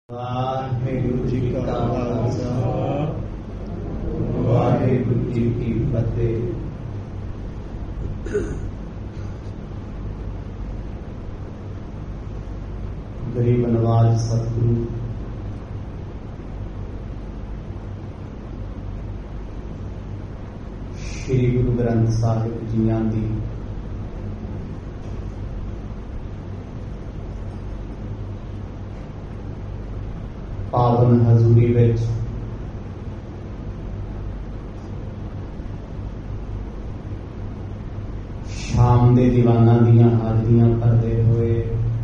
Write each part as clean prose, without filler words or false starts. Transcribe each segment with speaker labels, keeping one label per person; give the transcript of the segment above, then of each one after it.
Speaker 1: ਵਾਹਿਗੁਰੂ ਜੀ ਕਾ ਖਾਲਸਾ ਵਾਹਿਗੁਰੂ ਜੀ ਕੀ ਫਤਿਹ। ਗਰੀਬ ਨਵਾਜ਼ ਸਤਿਗੁਰੂ ਸ੍ਰੀ ਗੁਰੂ ਗ੍ਰੰਥ ਸਾਹਿਬ ਜੀਆਂ ਦੀ ਪਾਵਨ ਹਜ਼ੂਰੀ ਵਿੱਚ ਸ਼ਾਮ ਦੇ ਦੀਵਾਨਾਂ ਦੀਆਂ ਹਾਜ਼ਰੀਆਂ ਭਰਦੇ ਹੋਏ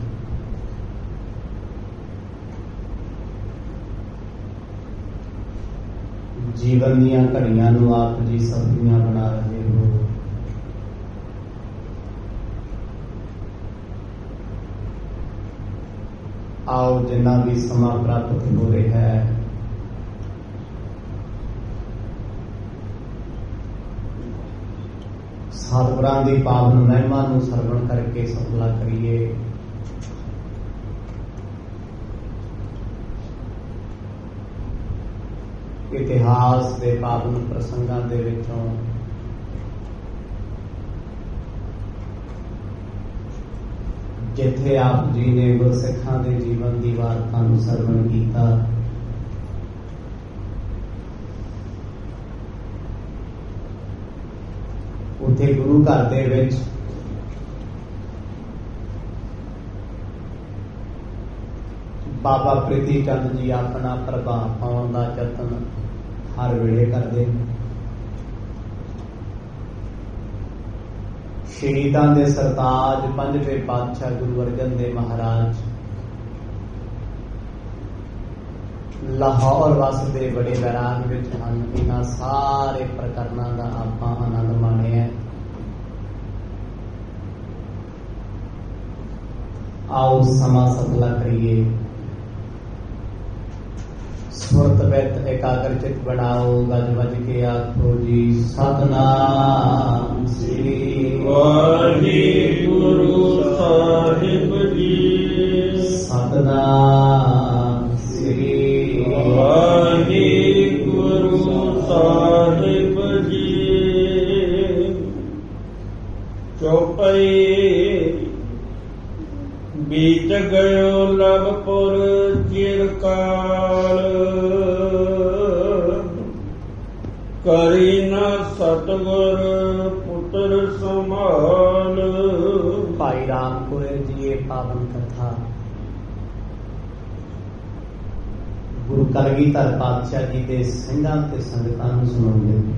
Speaker 1: ਜੀਵਨ ਦੀਆਂ ਘੜੀਆਂ ਨੂੰ ਆਪ ਜੀ ਸਬਜ਼ੀਆਂ ਬਣਾ ਰਹੇ ਹੋ। ਆਓ ਜਿੰਨਾ ਵੀ ਸਮਾਂ ਪ੍ਰਾਪਤ ਹੋ ਰਿਹਾ ਹੈ ਸਤਿਗੁਰਾਂ ਦੀ ਪਾਵਨ ਮਹਿਮਾ ਨੂੰ ਸਰਵਣ ਕਰਕੇ ਸਫਲਾ ਕਰੀਏ। ਇਤਿਹਾਸ ਦੇ ਪਾਵਨ ਪ੍ਰਸੰਗਾਂ ਦੇ ਵਿੱਚੋਂ ਜਿੱਥੇ ਆਪ ਜੀ ਨੇ ਗੁਰਸਿੱਖਾਂ ਦੇ ਜੀਵਨ ਦੀ ਵਾਰਤਾ ਨੂੰ ਸਰਵਣ ਕੀਤਾ, ਉੱਥੇ ਗੁਰੂ ਘਰ ਦੇ ਵਿੱਚ ਬਾਬਾ ਪ੍ਰੀਤੀ ਚੰਦ ਜੀ ਆਪਣਾ ਪ੍ਰਭਾਵ ਪਾਉਣ ਦਾ ਯਤਨ ਹਰ ਵੇਲੇ ਕਰਦੇ। ਸ਼ਹੀਦਾਂ ਦੇ ਸਰਤਾਜ ਪੰਜਵੇਂ ਪਾਤਸ਼ਾਹ ਗੁਰੂ ਅਰਜਨ ਦੇਵ ਮਹਾਰਾਜ ਲਾਹੌਰ ਵਸਦੇ ਬੜੇ ਵੈਰਾਗ ਵਿੱਚ ਹਨ। ਇਹਨਾਂ ਸਾਰੇ ਪ੍ਰਕਰਨਾਂ ਦਾ ਆਪਾਂ ਆਨੰਦ ਮਾਣਿਆ। ਆਓ ਸਮਾਂ ਸਫਲਾ ਕਰੀਏ। ਸੁਰਤ ਵਿੱਚ ਇਕਾਗਰ ਚਿਤ ਬਣਾਓ। ਗੱਜ ਵੱਜ ਕੇ ਆਖੋ ਜੀ ਸਤਿਨਾਮ ਸ੍ਰੀ
Speaker 2: ਵਾਹਿਗੁਰੂ ਸਾਹਿਬ ਜੀ।
Speaker 1: ਸਤਿਨਾਮ ਸ੍ਰੀ
Speaker 2: ਵਾਹਿਗੁਰੂ ਸਾਹਿਬ ਜੀ। ਚੌਪਈ ਬੀਤ ਗਇਓ ਲਵਪੁਰ ਚਿਰਕਾਲ, ਕਰੀ ਨਾ ਸਤਿਗੁਰ ਪੁੱਤਰ ਸੰਭਾਲ।
Speaker 1: ਭਾਈ ਰਾਮਪੁਰੇ ਜੀ ਇਹ ਪਾਵਨ ਕਥਾ ਗੁਰੂ ਕਲਗੀਧਰ ਪਾਤਸ਼ਾਹ ਜੀ ਦੇ ਸਿੰਘਾਂ ਤੇ ਸੰਗਤਾਂ ਨੂੰ ਸੁਣਾਉਂਦੇ ਨੇ।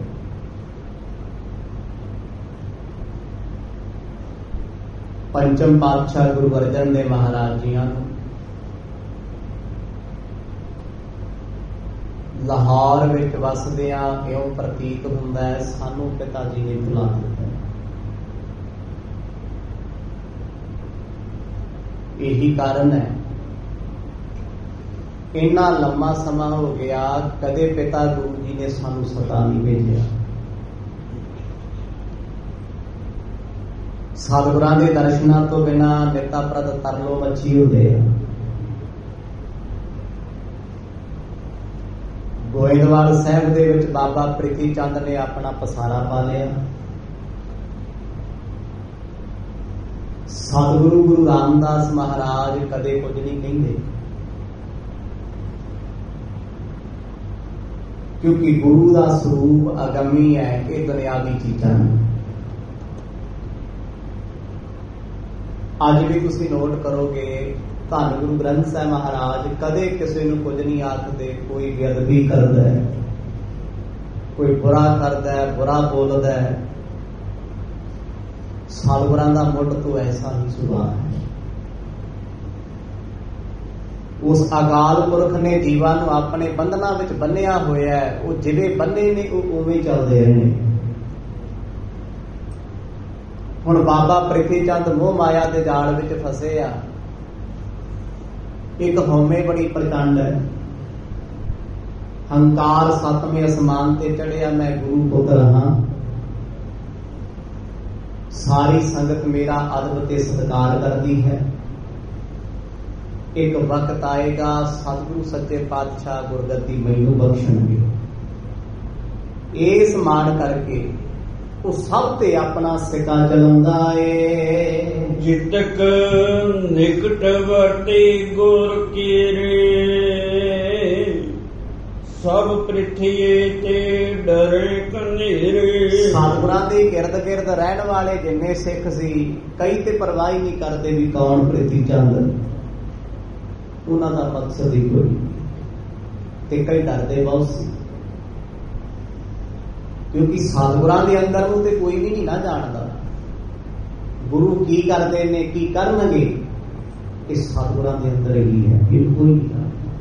Speaker 1: ਪੰਚਮ ਪਾਤਸ਼ਾਹ ਗੁਰੂ ਅਰਜਨ ਦੇਵ ਮਹਾਰਾਜ ਜੀਆਂ ਨੂੰ ਲਾਹੌਰ ਵਿੱਚ ਵਸਦਿਆਂ ਇਉਂ ਪ੍ਰਤੀਤ ਹੁੰਦਾ ਹੈ ਸਾਨੂੰ ਪਿਤਾ ਜੀ ਨੇ ਬੁਲਾ ਦਿੱਤਾ। ਇਹੀ ਕਾਰਨ ਹੈ ਇੰਨਾ ਲੰਮਾ ਸਮਾਂ ਹੋ ਗਿਆ ਕਦੇ ਪਿਤਾ ਗੁਰੂ ਜੀ ਨੇ ਸਾਨੂੰ ਸਦਾ ਨਹੀਂ ਭੇਜਿਆ। ਸਤਿਗੁਰਾਂ ਦੇ ਦਰਸ਼ਨਾਂ ਤੋਂ ਬਿਨਾਂ ਨਿਤਾ ਪ੍ਰਦ ਤਰਲੋ ਮੱਛੀ ਹੁੰਦੇ ਆ। ਗੋਇੰਦਵਾਲ ਸਾਹਿਬ ਦੇ ਵਿੱਚ ਬਾਬਾ ਪ੍ਰੀਤੀ ਚੰਦ ਨੇ ਆਪਣਾ ਪਸਾਰਾ ਪਾ ਲਿਆ। ਸਤਿਗੁਰੂ ਗੁਰੂ ਰਾਮਦਾਸ ਮਹਾਰਾਜ ਕਦੇ ਕੁਝ ਨਹੀਂ ਕਹਿੰਦੇ, ਕਿਉਂਕਿ ਗੁਰੂ ਦਾ ਸਰੂਪ ਅਗੰਮੀ ਹੈ, ਇਹ ਦੁਨਿਆਵੀ ਚੀਜ਼ਾਂ ਨੇ। ਅੱਜ ਵੀ ਤੁਸੀਂ ਨੋਟ ਕਰੋਗੇ ਧੰਨ ਗੁਰੂ ਗ੍ਰੰਥ ਸਾਹਿਬ ਮਹਾਰਾਜ ਕਦੇ ਕਿਸੇ ਨੂੰ ਕੁਝ ਨਹੀਂ ਆਖਦੇ। ਕੋਈ ਬੇਅਦਬੀ ਕਰਦਾ ਹੈ, ਕੋਈ ਬੁਰਾ ਕਰਦਾ ਹੈ, ਬੁਰਾ ਬੋਲਦਾ ਹੈ, ਸਤਿਗੁਰਾਂ ਦਾ ਮੁੱਢ ਤੋਂ ਐਸਾ ਹੀ ਸੁਭਾਅ ਹੈ। ਉਸ ਅਕਾਲ ਪੁਰਖ ਨੇ ਜੀਵਾਂ ਨੂੰ ਆਪਣੇ ਬੰਧਨਾਂ ਵਿੱਚ ਬੰਨਿਆ ਹੋਇਆ ਹੈ। ਉਹ ਜਿਵੇਂ ਬੰਨੇ ਨੇ ਉਹ ਉਵੇਂ ਚੱਲਦੇ ਰਹਿਣੇ। ਹੁਣ ਬਾਬਾ ਪ੍ਰੀਤੀ ਚੰਦ ਮੋਹ ਮਾਇਆ ਦੇ ਜਾਲ ਵਿੱਚ ਫਸੇ ਆ। ਇੱਕ ਹਉਮੈ ਬੜੀ ਪ੍ਰਚੰਡ ਹੈ, ਹੰਕਾਰ ਸਤਵੇਂ ਅਸਮਾਨ ਤੇ ਚੜਿਆ, ਮੈਂ ਗੁਰੂ ਪੁੱਤਰ ਹਾਂ। ਸਾਰੀ ਸੰਗਤ ਮੇਰਾ ਅਦਬ ਤੇ ਸਤਿਕਾਰ ਕਰਦੀ ਹੈ। ਇੱਕ ਵਕਤ ਆਏਗਾ ਸਤਿਗੁਰੂ ਸੱਚੇ ਪਾਤਸ਼ਾਹ ਗੁਰਗੱਦੀ ਮੈਨੂੰ ਬਖਸ਼ਣਗੇ। ਇਸ ਮਾਣ ਕਰਕੇ ਉਹ ਸਭ ਤੇ ਆਪਣਾ ਸਿੱਕਾ ਚਲਾਉਂਦਾ ਏ।
Speaker 2: ਜਿਤਕ ਨਿਕਟ ਵਰਤੇ ਗੁਰ ਕੀਰੇ, ਸਭ ਪ੍ਰਿਥੀਏ ਤੇ ਡਰੇ ਕਨੇਰੇ।
Speaker 1: ਸਤਿਗੁਰਾਂ ਦੇ ਗਿਰਦ ਗਿਰਦ ਰਹਿਣ ਵਾਲੇ ਜਿੰਨੇ ਸਿੱਖ ਸੀ, ਕਈ ਤੇ ਪਰਵਾਹ ਹੀ ਨਹੀਂ ਕਰਦੇ ਵੀ ਕੌਣ ਪ੍ਰਿਥੀ ਚੰਦ, ਉਹਨਾਂ ਦਾ ਮਕਸਦ ਹੀ ਕੋਈ, ਤੇ ਕਈ ਡਰਦੇ ਬਹੁਤ ਸੀ, ਕਿਉਂਕਿ ਸਤਿਗੁਰਾਂ ਦੇ ਅੰਦਰ ਨੂੰ ਤੇ ਕੋਈ ਵੀ ਨਹੀਂ ਨਾ ਜਾਣਦਾ ਗੁਰੂ ਕੀ ਕਰਦੇ ਨੇ, ਕੀ ਕਰਨਗੇ। ਇਹ ਸਤਿਗੁਰਾਂ ਦੇ ਅੰਦਰ ਹੀ ਹੈ, ਇਹ ਕੋਈ ਨਹੀਂ।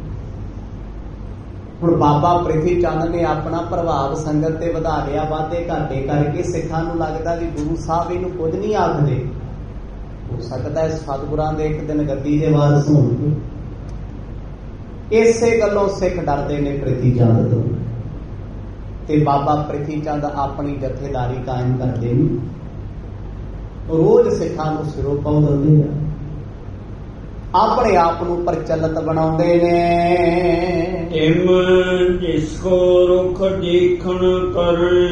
Speaker 1: ਹੁਣ ਬਾਬਾ ਪ੍ਰਿਥੀ ਚੰਦ ਨੇ ਆਪਣਾ ਪ੍ਰਭਾਵ ਸੰਗਤ ਤੇ ਵਧਾ ਲਿਆ, ਵਾਧੇ ਘਾਟੇ ਕਰਕੇ ਸਿੱਖਾਂ ਨੂੰ ਲੱਗਦਾ ਵੀ ਗੁਰੂ ਸਾਹਿਬ ਇਹਨੂੰ ਕੁਝ ਨਹੀਂ ਆਖਦੇ। ਹੋ ਸਕਦਾ ਹੈ ਸਤਿਗੁਰਾਂ ਦੇ ਇੱਕ ਦਿਨ ਗੱਦੀ ਦੇ ਵਾਰਸ ਹੋਣਗੇ। ਇਸੇ ਗੱਲੋਂ ਸਿੱਖ ਡਰਦੇ ਨੇ ਪ੍ਰਿਥੀ ਚੰਦ ਤੋਂ, ਤੇ ਬਾਬਾ ਪ੍ਰਿਥੀ ਚੰਦ ਆਪਣੀ ਜਥੇਦਾਰੀ ਕਾਇਮ ਕਰਦੇ ਨੇ। ਰੋਜ਼ ਸਿੱਖਾਂ ਨੂੰ ਸਿਰੋਂ ਪਾਉਂਦੇ ਆ, ਆਪਣੇ ਆਪ ਨੂੰ ਪ੍ਰਚਲਿਤ ਬਣਾਉਂਦੇ ਨੇ।
Speaker 2: ਤਿਮ ਜਿਸ ਕੋ ਰੁਖ ਦੇਖਣ ਕਰੇ,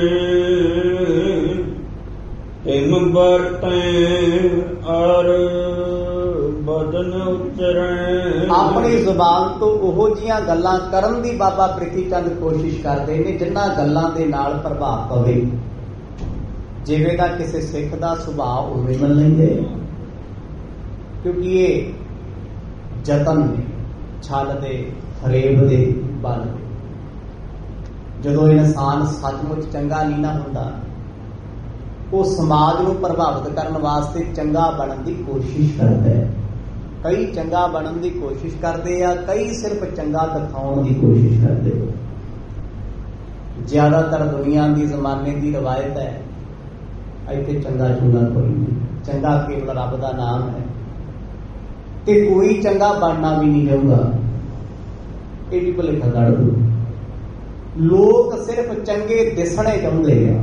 Speaker 2: ਤਿਮ ਵਰਤੈ ਅਰ ਬਦਨ ਉਤਰੈ।
Speaker 1: ਆਪਣੀ ਜ਼ੁਬਾਨ ਤੋਂ ਉਹੋ ਜੀਆਂ ਗੱਲਾਂ ਕਰਨ ਦੀ ਬਾਬਾ ਪ੍ਰਿਥੀ ਚੰਦ ਕੋਸ਼ਿਸ਼ ਕਰਦੇ ਨੇ ਜਿਨ੍ਹਾਂ ਗੱਲਾਂ ਦੇ ਨਾਲ ਪ੍ਰਭਾਵ ਪਵੇ। ਜਿਵੇਂ ਦਾ ਕਿਸੇ ਸਿੱਖ ਦਾ ਸੁਭਾਅ ਉਵੇਂ ਮੰਨ ਲੈਂਦੇ, ਕਿਉਂਕਿ ਇਹ ਯਤਨ ਨੇ ਛਲ ਦੇ ਫਰੇਬ ਦੇ ਬਲ। ਜਦੋਂ ਇਨਸਾਨ ਸੱਚਮੁੱਚ ਚੰਗਾ ਨਹੀਂ ਨਾ ਹੁੰਦਾ, ਉਹ ਸਮਾਜ ਨੂੰ ਪ੍ਰਭਾਵਿਤ ਕਰਨ ਵਾਸਤੇ ਚੰਗਾ ਬਣਨ ਦੀ ਕੋਸ਼ਿਸ਼ ਕਰਦਾ ਹੈ। ਕਈ ਚੰਗਾ ਬਣਨ ਦੀ ਕੋਸ਼ਿਸ਼ ਕਰਦੇ ਆ, ਕਈ ਸਿਰਫ ਚੰਗਾ ਦਿਖਾਉਣ ਦੀ ਕੋਸ਼ਿਸ਼ ਕਰਦੇ ਆ। ਜ਼ਿਆਦਾਤਰ ਦੁਨੀਆ ਦੀ ਜ਼ਮਾਨੇ ਦੀ ਰਵਾਇਤ ਹੈ, ਇੱਥੇ ਚੰਗਾ ਚੁੰਗਾ ਕੋਈ ਨਹੀਂ, ਚੰਗਾ ਕੇਵਲ ਰੱਬ ਦਾ ਨਾਮ ਹੈ, ਤੇ ਕੋਈ ਚੰਗਾ ਬਣਨਾ ਵੀ ਨਹੀਂ ਚਾਹੁੰਦਾ। ਇਹ ਵੀ ਭੁਲੇਖਾ ਕੱਢ ਦੋ। ਲੋਕ ਸਿਰਫ ਚੰਗੇ ਦਿਸਣੇ ਚਾਹੁੰਦੇ ਆ,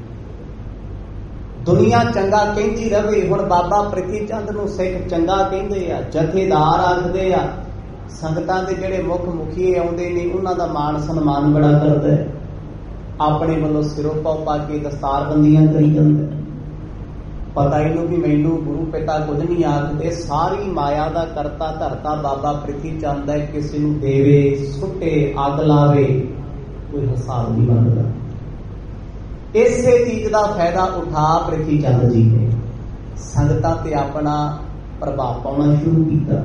Speaker 1: ਦੁਨੀਆ ਚੰਗਾ ਕਹਿੰਦੀ ਰਵੇ। ਹੁਣ ਬਾਬਾ ਪ੍ਰਿਥੀ ਚੰਦ ਨੂੰ ਸਿੱਖ ਚੰਗਾ ਕਹਿੰਦੇ ਆ, ਜਥੇਦਾਰ ਆਖਦੇ ਆ, ਸੰਗਤਾਂ ਦੇ ਜਿਹੜੇ ਮੁੱਖ ਮੁਖੀਏ ਆਉਂਦੇ ਨੇ ਉਹਨਾਂ ਦਾ ਮਾਣ ਸਨਮਾਨ ਬੜਾ ਕਰਦਾ ਹੈ, ਆਪਣੇ ਵੱਲੋਂ ਸਿਰੋਂ ਪਾ ਕੇ ਦਸਤਾਰਬੰਦੀਆਂ ਕਰੀ ਜਾਂਦਾ। ਪਤਾ ਇਹਨੂੰ ਵੀ ਮੈਨੂੰ ਗੁਰੂ ਪਿਤਾ ਕੁਝ ਨਹੀਂ ਆਖਦੇ, ਸਾਰੀ ਮਾਇਆ ਦਾ ਕਰਤਾ ਧਰਤਾ ਬਾਬਾ ਪ੍ਰਿਥੀ ਚੰਦ ਹੈ। ਕਿਸੇ ਨੂੰ ਦੇਵੇ, ਸੁੱਟੇ, ਅੱਗ ਲਾਵੇ, ਕੋਈ ਹਿਸਾਬ ਨਹੀਂ ਮੰਗਦਾ। ਇਸੇ ਚੀਜ਼ ਦਾ ਫਾਇਦਾ ਉਠਾ ਪ੍ਰਿਥੀ ਚੰਦ ਜੀ ਨੇ ਸੰਗਤਾਂ ਤੇ ਆਪਣਾ ਪ੍ਰਭਾਵ ਪਾਉਣਾ ਸ਼ੁਰੂ ਕੀਤਾ।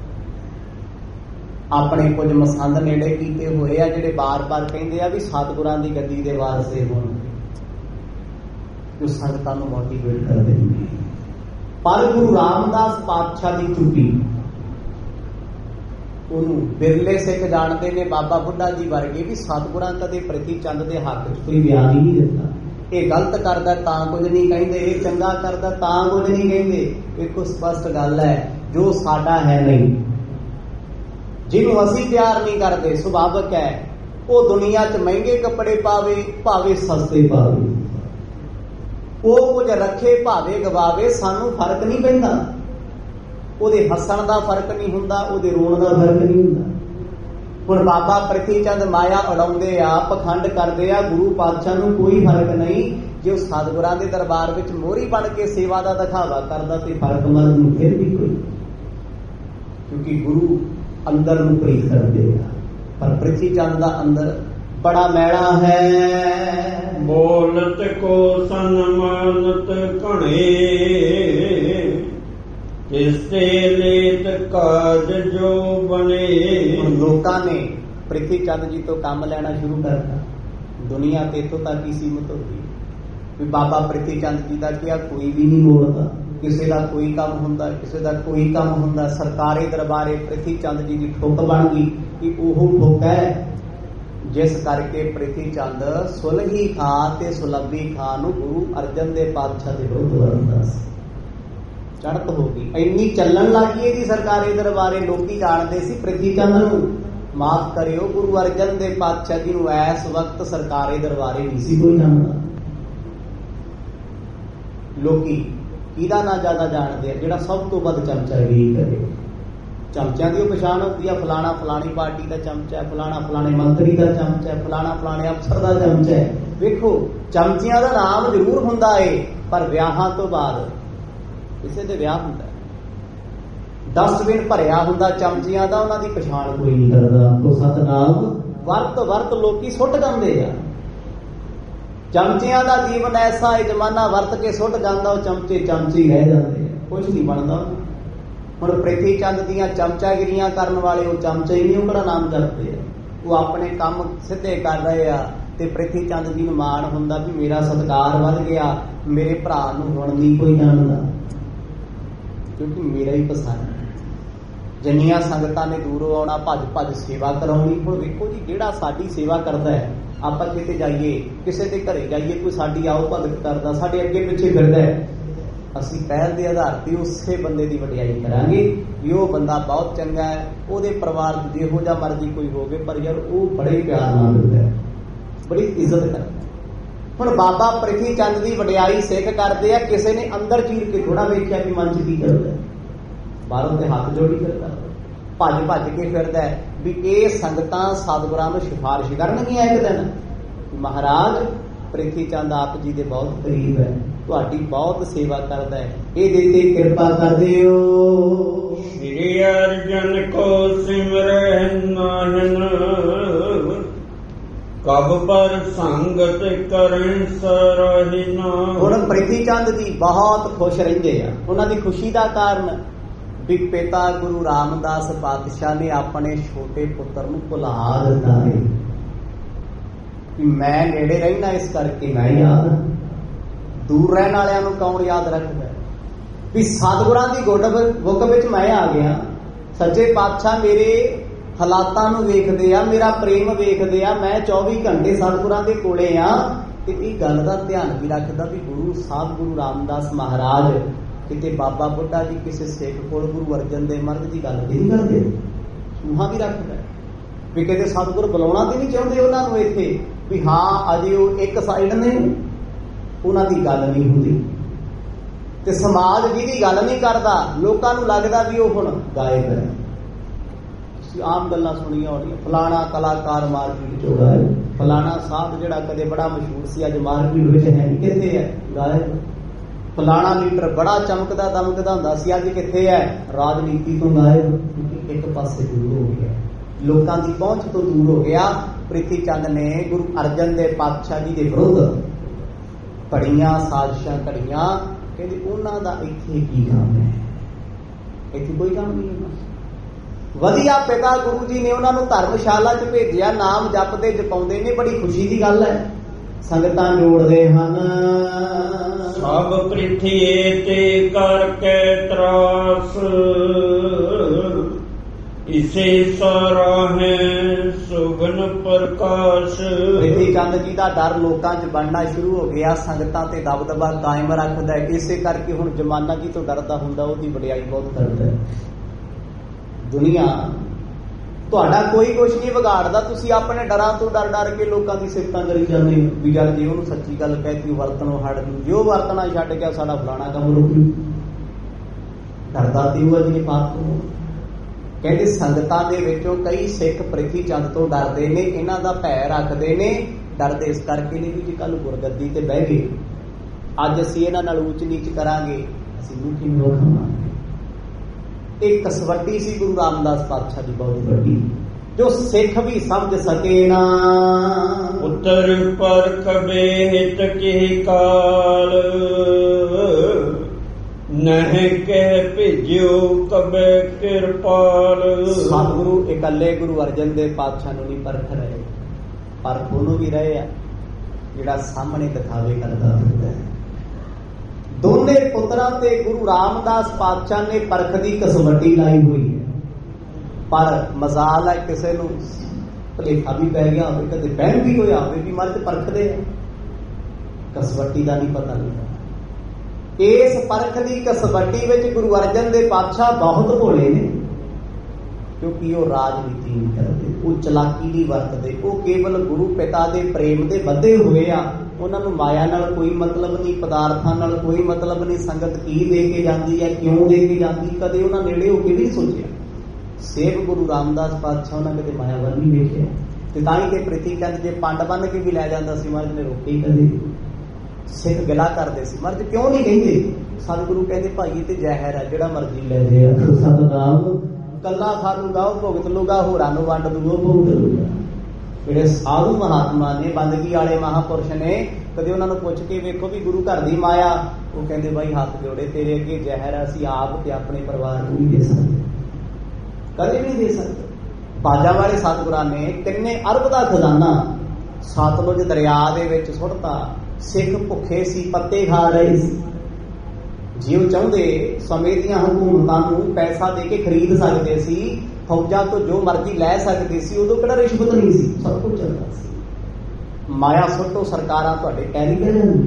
Speaker 1: ਆਪਣੇ ਕੁਝ ਮਸੰਦ ਨੇੜੇ ਕੀਤੇ ਹੋਏ ਆ, ਜਿਹੜੇ ਬਾਰ-ਬਾਰ ਕਹਿੰਦੇ ਆ ਵੀ ਸਤਿਗੁਰਾਂ ਦੀ ਗੱਦੀ ਦੇ ਵਾਰਸੇ ਹੋਣ, ਜੋ ਸੰਗਤਾਂ ਨੂੰ ਮੋਟੀਵੇਟ ਕਰਦੇ ਨੇ। ਪਰ ਗੁਰੂ ਰਾਮਦਾਸ ਪਾਤਸ਼ਾਹ ਦੀ ਚੁੱਪੀ, ਉਹਨੂੰ ਬਿਰਲੇ ਸਿੱਖ ਜਾਣਦੇ ਨੇ, ਬਾਬਾ ਬੁੱਢਾ ਜੀ ਵਰਗੇ ਵੀ। ਸਤਿਗੁਰਾਂ ਕਦੇ ਪ੍ਰਿਥੀ ਚੰਦ ਦੇ ਹੱਕ 'ਚ ਕੋਈ ਬਿਆਨ ਹੀ ਨਹੀਂ ਦਿੱਤਾ। ਇਹ ਗਲਤ ਕਰਦਾ ਤਾਂ ਕੁਝ ਨਹੀਂ ਕਹਿੰਦੇ, ਇਹ ਚੰਗਾ ਕਰਦਾ ਤਾਂ ਕੁਝ ਨਹੀਂ ਕਹਿੰਦੇ। ਇੱਕੋ ਸਪਸ਼ਟ ਗੱਲ ਹੈ, ਜੋ ਸਾਡਾ ਹੈ ਨਹੀਂ, ਜਿਹਨੂੰ ਅਸੀਂ ਪਿਆਰ ਨਹੀਂ ਕਰਦੇ, ਸੁਭਾਵਿਕ ਹੈ ਉਹ ਦੁਨੀਆ 'ਚ ਮਹਿੰਗੇ ਕੱਪੜੇ ਪਾਵੇ ਭਾਵੇਂ ਸਸਤੇ ਪਾਵੇ, ਉਹ ਕੁਝ ਰੱਖੇ ਭਾਵੇਂ ਗਵਾਵੇ, ਸਾਨੂੰ ਫਰਕ ਨਹੀਂ ਪੈਂਦਾ। ਉਹਦੇ ਹੱਸਣ ਦਾ ਫਰਕ ਨਹੀਂ ਹੁੰਦਾ, ਉਹਦੇ ਰੋਣ ਦਾ ਫਰਕ ਨਹੀਂ ਹੁੰਦਾ। ਹੁਣ ਬਾਬਾ ਪ੍ਰਿਥੀ ਚੰਦ ਮਾਇਆ ਉਡਾਉਂਦੇ ਆ, ਪਖੰਡ ਕਰਦੇ ਆ, ਗੁਰੂ ਪਾਤਸ਼ਾਹ ਨੂੰ ਕੋਈ ਫਰਕ ਨਹੀਂ। ਜੇ ਉਹ ਸਤਿਗੁਰਾਂ ਦੇ ਦਰਬਾਰ ਵਿੱਚ ਮੋਹਰੀ ਬਣ ਕੇ ਸੇਵਾ ਦਾ ਦਿਖਾਵਾ ਕਰਦਾ ਤੇ ਫਰਕ ਮਰਦ ਨੂੰ ਫਿਰ ਵੀ ਕੋਈ, ਕਿਉਂਕਿ ਗੁਰੂ ਅੰਦਰ ਨੂੰ ਪ੍ਰੀਤ ਕਰਦੇ ਆ। ਪਰ ਪ੍ਰਿਥੀ ਚੰਦ ਦਾ ਅੰਦਰ ਬੜਾ ਮੈਲਾ ਹੈ।
Speaker 2: ਬੋਲਤ ਕੋ ਸਨਮਾਨਤ ਘਣੇ, ਇਸ ਤੇ ਲੇਤ ਕਾਜ ਜੋ ਬਣੇ।
Speaker 1: ਲੋਕਾਂ ਨੇ ਪ੍ਰਿਥੀ ਚੰਦ ਜੀ ਤੋਂ ਕੰਮ ਲੈਣਾ ਸ਼ੁਰੂ ਕਰਤਾ। ਦੁਨੀਆ ਤੇ ਇੱਥੋਂ ਤੱਕ ਹੀ ਸੀਮਤ ਹੋ ਗਈ ਵੀ ਬਾਬਾ ਪ੍ਰਿਥੀ ਚੰਦ ਜੀ ਦਾ ਕਿਹਾ ਕੋਈ ਵੀ ਨਹੀਂ ਬੋਲਦਾ, ਕਿਸੇ ਦਾ ਕੋਈ ਕੰਮ ਹੁੰਦਾ, ਕਿਸੇ ਦਾ ਕੋਈ ਕੰਮ ਹੁੰਦਾ। ਸਰਕਾਰੀ ਦਰਬਾਰੇ ਪ੍ਰਿਥੀ ਚੰਦ ਜੀ ਦੀ ਠੁੱਕ ਬਣ ਗਈ ਕਿ ਉਹ ਠੁੱਕ ਹੈ ਜਿਸ ਕਰਕੇ ਪ੍ਰਿਥੀ ਚੰਦ ਸੁਲਹੀ ਖਾਂ ਤੇ ਸੁਲੱਭੀ ਖਾਂ ਨੂੰ ਗੁਰੂ ਅਰਜਨ ਦੇਵ ਪਾਤਸ਼ਾਹ ਦੇ ਵਿਰੁੱਧ ਵਰਤਦਾ ਸੀ। ਚੜ੍ਹਤ ਹੋ ਗਈ, ਇੰਨੀ ਚੱਲਣ ਲੱਗੀ ਇਹਦੀ ਸਰਕਾਰੀ ਦਰਬਾਰੇ। ਲੋਕੀ ਜਾਣਦੇ ਸੀ ਪ੍ਰਿਥੀ ਚੰਦ ਨੂੰ, ਮਾਫ ਕਰਿਓ ਗੁਰੂ ਅਰਜਨ ਦੇਵ ਪਾਤਸ਼ਾਹ ਜੀ ਨੂੰ ਇਸ ਵਕਤ ਸਰਕਾਰੀ ਦਰਬਾਰੇ ਨਹੀਂ ਸੀ ਕੋਈ ਜਾਣਦਾ। ਲੋਕੀ ਕਿਹਦਾ ਨਾਂ ਜ਼ਿਆਦਾ ਜਾਣਦੇ ਆ? ਜਿਹੜਾ ਸਭ ਤੋਂ ਵੱਧ ਚਮਚਾਗਿਰੀ ਕਰੇ, ਚਮਚਿਆਂ ਦੀ ਉਹ ਪਛਾਣ ਹੁੰਦੀ ਆ, ਫਲਾਣਾ ਫਲਾਣੀ ਪਾਰਟੀ ਦਾ ਚਮਚਾ ਹੈ, ਫਲਾਣਾ ਫਲਾਣੇ ਮੰਤਰੀ ਦਾ ਚਮਚਾ ਹੈ, ਫਲਾਣਾ ਫਲਾਣੇ ਅਫਸਰ ਦਾ ਚਮਚਾ ਹੈ। ਵੇਖੋ ਚਮਚਿਆਂ ਦਾ ਨਾਮ ਜ਼ਰੂਰ ਹੁੰਦਾ ਏ, ਪਰ ਵਿਆਹਾਂ ਤੋਂ ਬਾਅਦ ਕਿਸੇ ਦੇ ਵਿਆਹ ਹੁੰਦਾ, ਡਸਟਬਿਨ ਭਰਿਆ ਹੁੰਦਾ ਚਮਚਿਆਂ ਦਾ, ਉਹਨਾਂ ਦੀ ਪਛਾਣ ਕੋਈ ਨਹੀਂ ਕਰਦਾ। ਤੋ ਸਤਨਾਮ ਵਰਤ ਲੋਕੀ ਸੁੱਟ ਜਾਂਦੇ ਆ। ਚਮਚਿਆਂ ਦਾ ਜੀਵਨ ਐਸਾ ਹੈ, ਜਮਾਨਾ ਵਰਤ ਕੇ ਸੁੱਟ ਜਾਂਦਾ, ਉਹ ਚਮਚੇ ਚਮਚੇ ਰਹਿ ਜਾਂਦੇ ਆ, ਕੁਝ ਨਹੀਂ ਬਣਦਾ। ਹੁਣ ਪ੍ਰਿਥੀ ਚੰਦ ਦੀਆਂ ਚਮਚਾਗਿਰੀਆਂ ਕਰਨ ਵਾਲੇ ਉਹ ਚਮਚੇ ਹੀ ਨਹੀਂ, ਉਹ ਕਿਹੜਾ ਨਾਮ ਕਰਦੇ ਆ, ਉਹ ਆਪਣੇ ਕੰਮ ਸਿੱਧੇ ਕਰ ਰਹੇ ਆ। ਤੇ ਪ੍ਰਿਥੀ ਚੰਦ ਜੀ ਨੂੰ ਮਾਣ ਹੁੰਦਾ ਵੀ ਮੇਰਾ ਸਤਿਕਾਰ ਵੱਧ ਗਿਆ, ਮੇਰੇ ਭਰਾ ਨੂੰ ਹੁਣ ਨਹੀਂ ਕੋਈ ਜਾਣਦਾ, ਕਿਉਂਕਿ ਮੇਰਾ ਹੀ ਪਸੰਦ। ਜਿੰਨੀਆਂ ਸੰਗਤਾਂ ਨੇ ਦੂਰੋਂ ਆਉਣਾ, ਭੱਜ ਸੇਵਾ ਕਰਾਉਣੀ। ਹੁਣ ਵੇਖੋ ਜੀ, ਜਿਹੜਾ ਸਾਡੀ ਸੇਵਾ ਕਰਦਾ ਹੈ, ਆਪਾਂ ਕਿਤੇ ਜਾਈਏ, ਕਿਸੇ ਦੇ ਘਰੇ ਜਾਈਏ, ਕੋਈ ਸਾਡੀ ਆਓ ਭਗਤ ਕਰਦਾ, ਸਾਡੇ ਅੱਗੇ ਪਿੱਛੇ ਫਿਰਦਾ ਹੈ, ਅਸੀਂ ਪਹਿਲ ਦੇ ਆਧਾਰ ਤੇ ਉਸੇ ਬੰਦੇ ਦੀ ਵਡਿਆਈ ਕਰਾਂਗੇ ਵੀ ਉਹ ਬੰਦਾ ਬਹੁਤ ਚੰਗਾ ਹੈ, ਉਹਦੇ ਪਰਿਵਾਰ ਜਿਹੋ ਜਿਹਾ ਮਰਜ਼ੀ ਕੋਈ ਹੋਵੇ, ਪਰ ਯਾਰ ਉਹ ਬੜੇ ਪਿਆਰ ਨਾਲ ਮਿਲਦਾ ਹੈ, ਬੜੀ ਇੱਜ਼ਤ ਕਰਦਾ। ਹੁਣ ਬਾਬਾ ਪ੍ਰਿਥੀ ਚੰਦ ਦੀ ਵਡਿਆਈ ਸਿੱਖ ਕਰਦੇ ਆ, ਕਿਸੇ ਨੇ ਅੰਦਰ ਚੀਰ ਕੇ ਥੋੜਾ ਵੇਖਿਆ ਵੀ ਮਨ ਚ ਕੀ ਕਰਦਾ, ਬਾਹਰੋਂ ਤੇ ਹੱਥ ਜੋੜੀ ਫਿਰਦਾ, ਭੱਜ ਕੇ ਫਿਰਦਾ ਵੀ ਇਹ ਸੰਗਤਾਂ ਸਤਿਗੁਰਾਂ ਨੂੰ ਸਿਫਾਰਿਸ਼ ਕਰਨਗੀਆਂ ਇੱਕ ਦਿਨ, ਮਹਾਰਾਜ ਪ੍ਰਿਥੀ ਚੰਦ ਆਪ ਜੀ ਦੇ ਬਹੁਤ ਕਰੀਬ ਹੈ, ਤੁਹਾਡੀ ਬਹੁਤ ਸੇਵਾ ਕਰਦਾ ਹੈ, ਇਹਦੇ ਤੇ ਕਿਰਪਾ ਕਰ ਦਿਓ।
Speaker 2: ਸ੍ਰੀ ਅਰਜਨ ਕੋ ਸਿਮਰੈ ਨਾਹਨ, ਕਬ ਪਰ ਸੰਗਤ ਕਰੈ ਸਰਾਹਿਨਾ।
Speaker 1: ਹੁਣ ਪ੍ਰਿਥੀ ਚੰਦ ਜੀ ਬਹੁਤ ਖੁਸ਼ ਰਹਿੰਦੇ ਆ। ਉਹਨਾਂ ਦੀ ਖੁਸ਼ੀ ਦਾ ਕਾਰਨ ਵੀ ਪਿਤਾ ਗੁਰੂ ਰਾਮਦਾਸ ਪਾਤਸ਼ਾਹ ਨੇ ਆਪਣੇ ਛੋਟੇ ਪੁੱਤਰ ਨੂੰ ਭੁਲਾ ਦਿੱਤਾ ਹੈ, ਵੀ ਮੈਂ ਨੇੜੇ ਰਹਿਣਾ, ਇਸ ਕਰਕੇ ਮੈਂ ਯਾਦ, ਦੂਰ ਰਹਿਣ ਵਾਲਿਆਂ ਨੂੰ ਕੌਣ ਯਾਦ ਰੱਖਦਾ, ਵੀ ਸਤਿਗੁਰਾਂ ਦੀ ਗੁੱਗ ਵਿੱਚ ਮੈਂ ਆ ਗਿਆ, ਸੱਚੇ ਪਾਤਸ਼ਾਹ ਮੇਰੇ ਹਾਲਾਤਾਂ ਨੂੰ ਵੇਖਦੇ ਆ, ਮੇਰਾ ਪ੍ਰੇਮ ਵੇਖਦੇ ਆ, ਮੈਂ 24 ਘੰਟੇ ਸਤਿਗੁਰਾਂ ਦੇ ਕੋਲੇ ਆ। ਤੇ ਇਹ ਗੱਲ ਦਾ ਧਿਆਨ ਵੀ ਰੱਖਦਾ ਵੀ ਗੁਰੂ ਸਾਹਿਬ ਗੁਰੂ ਰਾਮਦਾਸ ਮਹਾਰਾਜ ਕਿਤੇ ਬਾਬਾ ਬੁੱਢਾ ਜੀ ਕਿਸੇ ਸਿੱਖ ਕੋਲ ਗੁਰੂ ਅਰਜਨ ਦੇਵ ਮਹਾਰਾਜ ਦੀ ਗੱਲ ਨਹੀਂ ਕਰਦੇ, ਸੂਹਾ ਵੀ ਰੱਖਦਾ ਵੀ ਕਿਤੇ ਸਤਿਗੁਰ ਬੁਲਾਉਣਾ ਤੇ ਨਹੀਂ ਚਾਹੁੰਦੇ ਉਹਨਾਂ ਨੂੰ ਇੱਥੇ, ਵੀ ਹਾਂ ਅਜੇ ਉਹ ਇੱਕ ਸਾਈਡ ਨੇ, ਉਹਨਾਂ ਦੀ ਗੱਲ ਨਹੀਂ ਹੁੰਦੀ। ਤੇ ਸਮਾਜ ਜਿਹਦੀ ਗੱਲ ਨਹੀਂ ਕਰਦਾ, ਲੋਕਾਂ ਨੂੰ ਲੱਗਦਾ ਵੀ ਉਹ ਹੁਣ ਗਾਇਬ ਹੈ। ਤੁਸੀਂ ਆਮ ਗੱਲਾਂ ਸੁਣੀਆਂ ਹੋਣੀਆਂ, ਫਲਾਣਾ ਕਲਾਕਾਰ ਮਾਰਕੀਟ ਚੋਂ ਗਾਇਬ, ਫਲਾਣਾ ਸਾਹਿਬ ਜਿਹੜਾ ਕਦੇ ਬੜਾ ਮਸ਼ਹੂਰ ਸੀ ਅੱਜ ਮਾਰਕੀਟ ਵਿੱਚ ਹੈ ਨਹੀਂ, ਕਿੱਥੇ ਹੈ, ਗਾਇਬ। ਫਲਾਣਾ ਲੀਡਰ ਬੜਾ ਚਮਕਦਾ ਦਮਕਦਾ ਹੁੰਦਾ ਸੀ, ਅੱਜ ਕਿੱਥੇ ਹੈ, ਰਾਜਨੀਤੀ ਤੋਂ ਗਾਇਬ, ਇੱਕ ਪਾਸੇ ਦੂਰ ਹੋ ਗਿਆ, ਲੋਕਾਂ ਦੀ ਪਹੁੰਚ ਤੋਂ ਦੂਰ ਹੋ ਗਿਆ। ਪ੍ਰਿਥੀ ਚੰਦ ਨੇ ਗੁਰੂ ਅਰਜਨ ਦੇਵ ਪਾਤਸ਼ਾਹ ਜੀ ਦੇ ਵਿਰੁੱਧ ਬੜੀਆਂ ਸਾਜ਼ਿਸ਼ਾਂ ਘੜੀਆਂ, ਕਹਿੰਦੇ ਉਹਨਾਂ ਦਾ ਇੱਥੇ ਕੀ ਕੰਮ ਹੈ, ਇੱਥੇ ਕੋਈ ਕੰਮ ਨਹੀਂ ਹੈ। ਵਧੀਆ ਪਿਤਾ ਗੁਰੂ ਜੀ ਨੇ ਉਹਨਾਂ ਨੂੰ ਧਰਮਸ਼ਾਲਾ 'ਚ ਭੇਜਿਆ, ਨਾਮ ਜਪਦੇ ਜਪਾਉਂਦੇ ਨੇ, ਬੜੀ ਖੁਸ਼ੀ ਦੀ ਗੱਲ ਹੈ, ਸੰਗਤਾਂ ਜੋੜਦੇ ਹਨ।
Speaker 2: ਸਭ ਪ੍ਰਿਥੀਏ ਤੇ ਕਰਕੇ ਤਰਾਸ, ਇਸੇ ਸਰਾਹੇ ਸੁਗਨ ਪ੍ਰਕਾਸ਼।
Speaker 1: ਪ੍ਰਿਥੀ ਚੰਦ ਜੀ ਦਾ ਡਰ ਲੋਕਾਂ 'ਚ ਬਣਨਾ ਸ਼ੁਰੂ ਹੋ ਗਿਆ, ਸੰਗਤਾਂ ਤੇ ਦਬਦਬਾ ਕਾਇਮ ਰੱਖਦਾ, ਇਸੇ ਕਰਕੇ ਹੁਣ ਜ਼ਮਾਨਾ ਜੀ ਤੋਂ ਡਰਦਾ ਹੁੰਦਾ, ਉਹਦੀ ਵਡਿਆਈ ਬਹੁਤ ਕਰਦਾ। ਦੁਨੀਆ ਤੁਹਾਡਾ ਕੋਈ ਕੁਛ ਨਹੀਂ ਵਿਗਾੜਦਾ, ਤੁਸੀਂ ਆਪਣੇ ਡਰਾਂ ਤੋਂ ਡਰ ਕੇ ਲੋਕਾਂ ਦੀ ਸਿਫਤਾਂ ਕਰੀ ਜਾਂਦੇ ਹੋ ਵੀ ਯਾਰ ਜੇ ਉਹਨੂੰ ਸੱਚੀ ਗੱਲ ਕਹਿਤੀ ਵਰਤਨੋਂ ਹਟ ਜੂ, ਜੇ ਉਹ ਵਰਤਣਾ ਛੱਡ ਗਿਆ ਸਾਡਾ ਫਲਾਣਾ ਕੰਮ ਰੁਕ ਜੂ, ਡਰਦਾ ਤੇ ਉਹ ਅਜਿਹੇ ਪਾਪ ਤੋਂ। ਕਹਿੰਦੇ ਸੰਗਤਾਂ ਦੇ ਵਿੱਚੋਂ ਕਈ ਸਿੱਖ ਪ੍ਰਿਥੀ ਚੰਦ ਤੋਂ ਡਰਦੇ ਨੇ, ਇਹਨਾਂ ਦਾ ਭੈ ਰੱਖਦੇ ਨੇ। ਡਰਦੇ ਇਸ ਕਰਕੇ ਨੇ ਵੀ ਜੇ ਕੱਲ ਗੁਰਗੱਦੀ ਤੇ ਬਹਿ ਗਏ, ਅੱਜ ਅਸੀਂ ਇਹਨਾਂ ਨਾਲ ਊਚ ਨੀਚ ਕਰਾਂਗੇ, ਅਸੀਂ ਮੁੱਠੀ ਨੂੰ ਰੋਕਾਂਗੇ। ਇੱਕ ਕਸਵੱਟੀ ਸੀ ਗੁਰੂ ਰਾਮਦਾਸ ਪਾਤਸ਼ਾਹ ਦੀ ਬਹੁਤ ਵੱਡੀ, ਜੋ ਸਿੱਖ ਵੀ ਸਮਝ ਸਕੇ ਨਾ।
Speaker 2: ਉਤਰ ਪਰਖ ਬੇਹਿਤ ਕੀ ਕਾਲ, ਨਹਿ ਕਹਿ ਭੇਜਿਓ ਕਬੇ ਕਿਰਪਾਲ।
Speaker 1: ਸਤਿਗੁਰੂ ਇਕੱਲੇ ਗੁਰੂ ਅਰਜਨ ਦੇਵ ਪਾਤਸ਼ਾਹ ਨੂੰ ਨਹੀਂ ਪਰਖ ਰਹੇ, ਪਰਖ ਉਹਨੂੰ ਵੀ ਰਹੇ ਆ ਜਿਹੜਾ ਸਾਹਮਣੇ ਦਿਖਾਵੇ ਕਰਦਾ ਹੁੰਦਾ ਹੈ। ਦੋਨੇ ਪੁੱਤਰਾਂ ਤੇ ਗੁਰੂ ਰਾਮਦਾਸ ਪਾਤਸ਼ਾਹ ਨੇ ਪਰਖ ਦੀ ਕਸਵੱਟੀ ਲਾਈ ਹੋਈ ਹੈ, ਪਰ ਮਜ਼ਾਲ ਹੈ ਕਿਸੇ ਨੂੰ ਭੁਲੇਖਾ ਵੀ ਪੈ ਗਿਆ ਹੋਵੇ, ਕਦੇ ਬਹਿਮ ਵੀ ਹੋਇਆ ਹੋਵੇ ਵੀ ਮਰਦ ਪਰਖਦੇ ਆ, ਕਸਵੱਟੀ ਦਾ ਨਹੀਂ ਪਤਾ ਲੱਗਦਾ। ਇਸ ਪਰਖ ਦੀ ਕਸਵੱਟੀ ਵਿੱਚ ਗੁਰੂ ਅਰਜਨ ਦੇਵ ਪਾਤਸ਼ਾਹ ਬਹੁਤ ਭੋਲੇ ਨੇ, ਕਿਉਂਕਿ ਉਹ ਰਾਜਨੀਤੀ ਨਹੀਂ ਕਰਦੇ, ਉਹ ਚਲਾਕੀ ਨਹੀਂ ਵਰਤਦੇ, ਉਹ ਕੇਵਲ ਗੁਰੂ ਪਿਤਾ ਦੇ ਪ੍ਰੇਮ ਦੇ ਬੱਧੇ ਹੋਏ ਆ। ਉਹਨਾਂ ਨੂੰ ਮਾਇਆ ਨਾਲ ਕੋਈ ਮਤਲਬ ਨਹੀਂ, ਪਦਾਰਥਾਂ ਨਾਲ ਕੋਈ ਮਤਲਬ ਨਹੀਂ, ਸੰਗਤ ਕੀ ਦੇ ਕੇ ਜਾਂਦੀ ਹੈ, ਕਿਉਂ ਦੇ ਕੇ ਜਾਂਦੀ, ਕਦੇ ਉਹਨਾਂ ਨੇੜੇ ਹੋ ਕੇ ਵੀ ਨਹੀਂ ਸੋਚਿਆ। ਸੇਵ ਗੁਰੂ ਰਾਮਦਾਸ ਪਾਤਸ਼ਾਹ ਉਹਨਾਂ ਕਦੇ ਮਾਇਆ ਵੱਲ ਨਹੀਂ ਵੇਖਿਆ। ਤੇ ਤਾਂ ਹੀ ਕਿ ਪ੍ਰੀਤੀ ਚੰਦ ਜੇ ਪੰਡ ਬੰਨ ਕੇ ਵੀ ਲੈ ਜਾਂਦਾ ਸੀ, ਮਹਾਰਾਜ ਨੇ ਰੋਕੇ ਕਦੇ। ਸਿੱਖ ਗਿਲਾ ਕਰਦੇ ਸੀ, ਮਹਾਰਾਜ ਕਿਉਂ ਨਹੀਂ ਕਹਿੰਦੇ? ਸਤਿਗੁਰੂ ਕਹਿੰਦੇ ਭਾਈ ਇਹ ਤੇ ਜ਼ਹਿਰ ਹੈ, ਜਿਹੜਾ ਮਰਜ਼ੀ ਲੈ ਜੇ। ਸਤਨਾਮ ਕੱਲਾ ਖਾਲੂਗਾ ਉਹ ਭੁਗਤ ਲੂਗਾ, ਹੋਰਾਂ ਨੂੰ ਵੰਡ ਦੂਗਾ ਉਹ ਭੁਗਤ ਲੂਗਾ। ਜਿਹੜੇ ਸਾਧੂ ਮਹਾਤਮਾ ਨੇ, ਬੰਦਗੀ ਵਾਲੇ ਮਹਾਂਪੁਰਸ਼ ਨੇ, ਕਦੇ ਉਹਨਾਂ ਨੂੰ ਪੁੱਛ ਕੇ ਵੇਖੋ ਵੀ ਗੁਰੂ ਘਰ ਦੀ ਮਾਇਆ, ਉਹ ਕਹਿੰਦੇ ਬਾਈ ਹੱਥ ਜੋੜੇ ਤੇਰੇ ਅੱਗੇ ਜ਼ਹਿਰ, ਅਸੀਂ ਆਪ ਤੇ ਆਪਣੇ ਪਰਿਵਾਰ ਨੂੰ ਨਹੀਂ ਦੇ ਸਕਦੇ, ਕਦੇ ਵੀ ਨਹੀਂ ਦੇ ਸਕਦੇ। ਬਾਜਾਂ ਵਾਲੇ ਸਤਿਗੁਰਾਂ ਨੇ ਕਿੰਨੇ ਅਰਬ ਦਾ ਖਜ਼ਾਨਾ ਸਤਲੁਜ ਦਰਿਆ ਦੇ ਵਿੱਚ ਸੁੱਟਤਾ। ਸਿੱਖ ਭੁੱਖੇ ਸੀ, ਪੱਤੇ ਖਾ ਰਹੇ ਸੀ। ਜੇ ਉਹ ਚਾਹੁੰਦੇ ਸਮੇਂ ਦੀਆਂ ਹਕੂਮਤਾਂ ਨੂੰ ਪੈਸਾ ਦੇ ਕੇ ਖਰੀਦ ਸਕਦੇ ਸੀ, ਫੌਜਾਂ ਤੋਂ ਜੋ ਮਰਜ਼ੀ ਲੈ ਸਕਦੇ ਸੀ, ਉਦੋਂ ਕਿਹੜਾ ਰਿਸ਼ਵਤ ਨਹੀਂ ਸੀ, ਸਭ ਕੁਝ ਚੱਲਦਾ ਸੀ। ਮਾਇਆ ਸੁੱਟੋ, ਸਰਕਾਰਾਂ ਤੁਹਾਡੇ ਕਹਿ ਕਰਨ।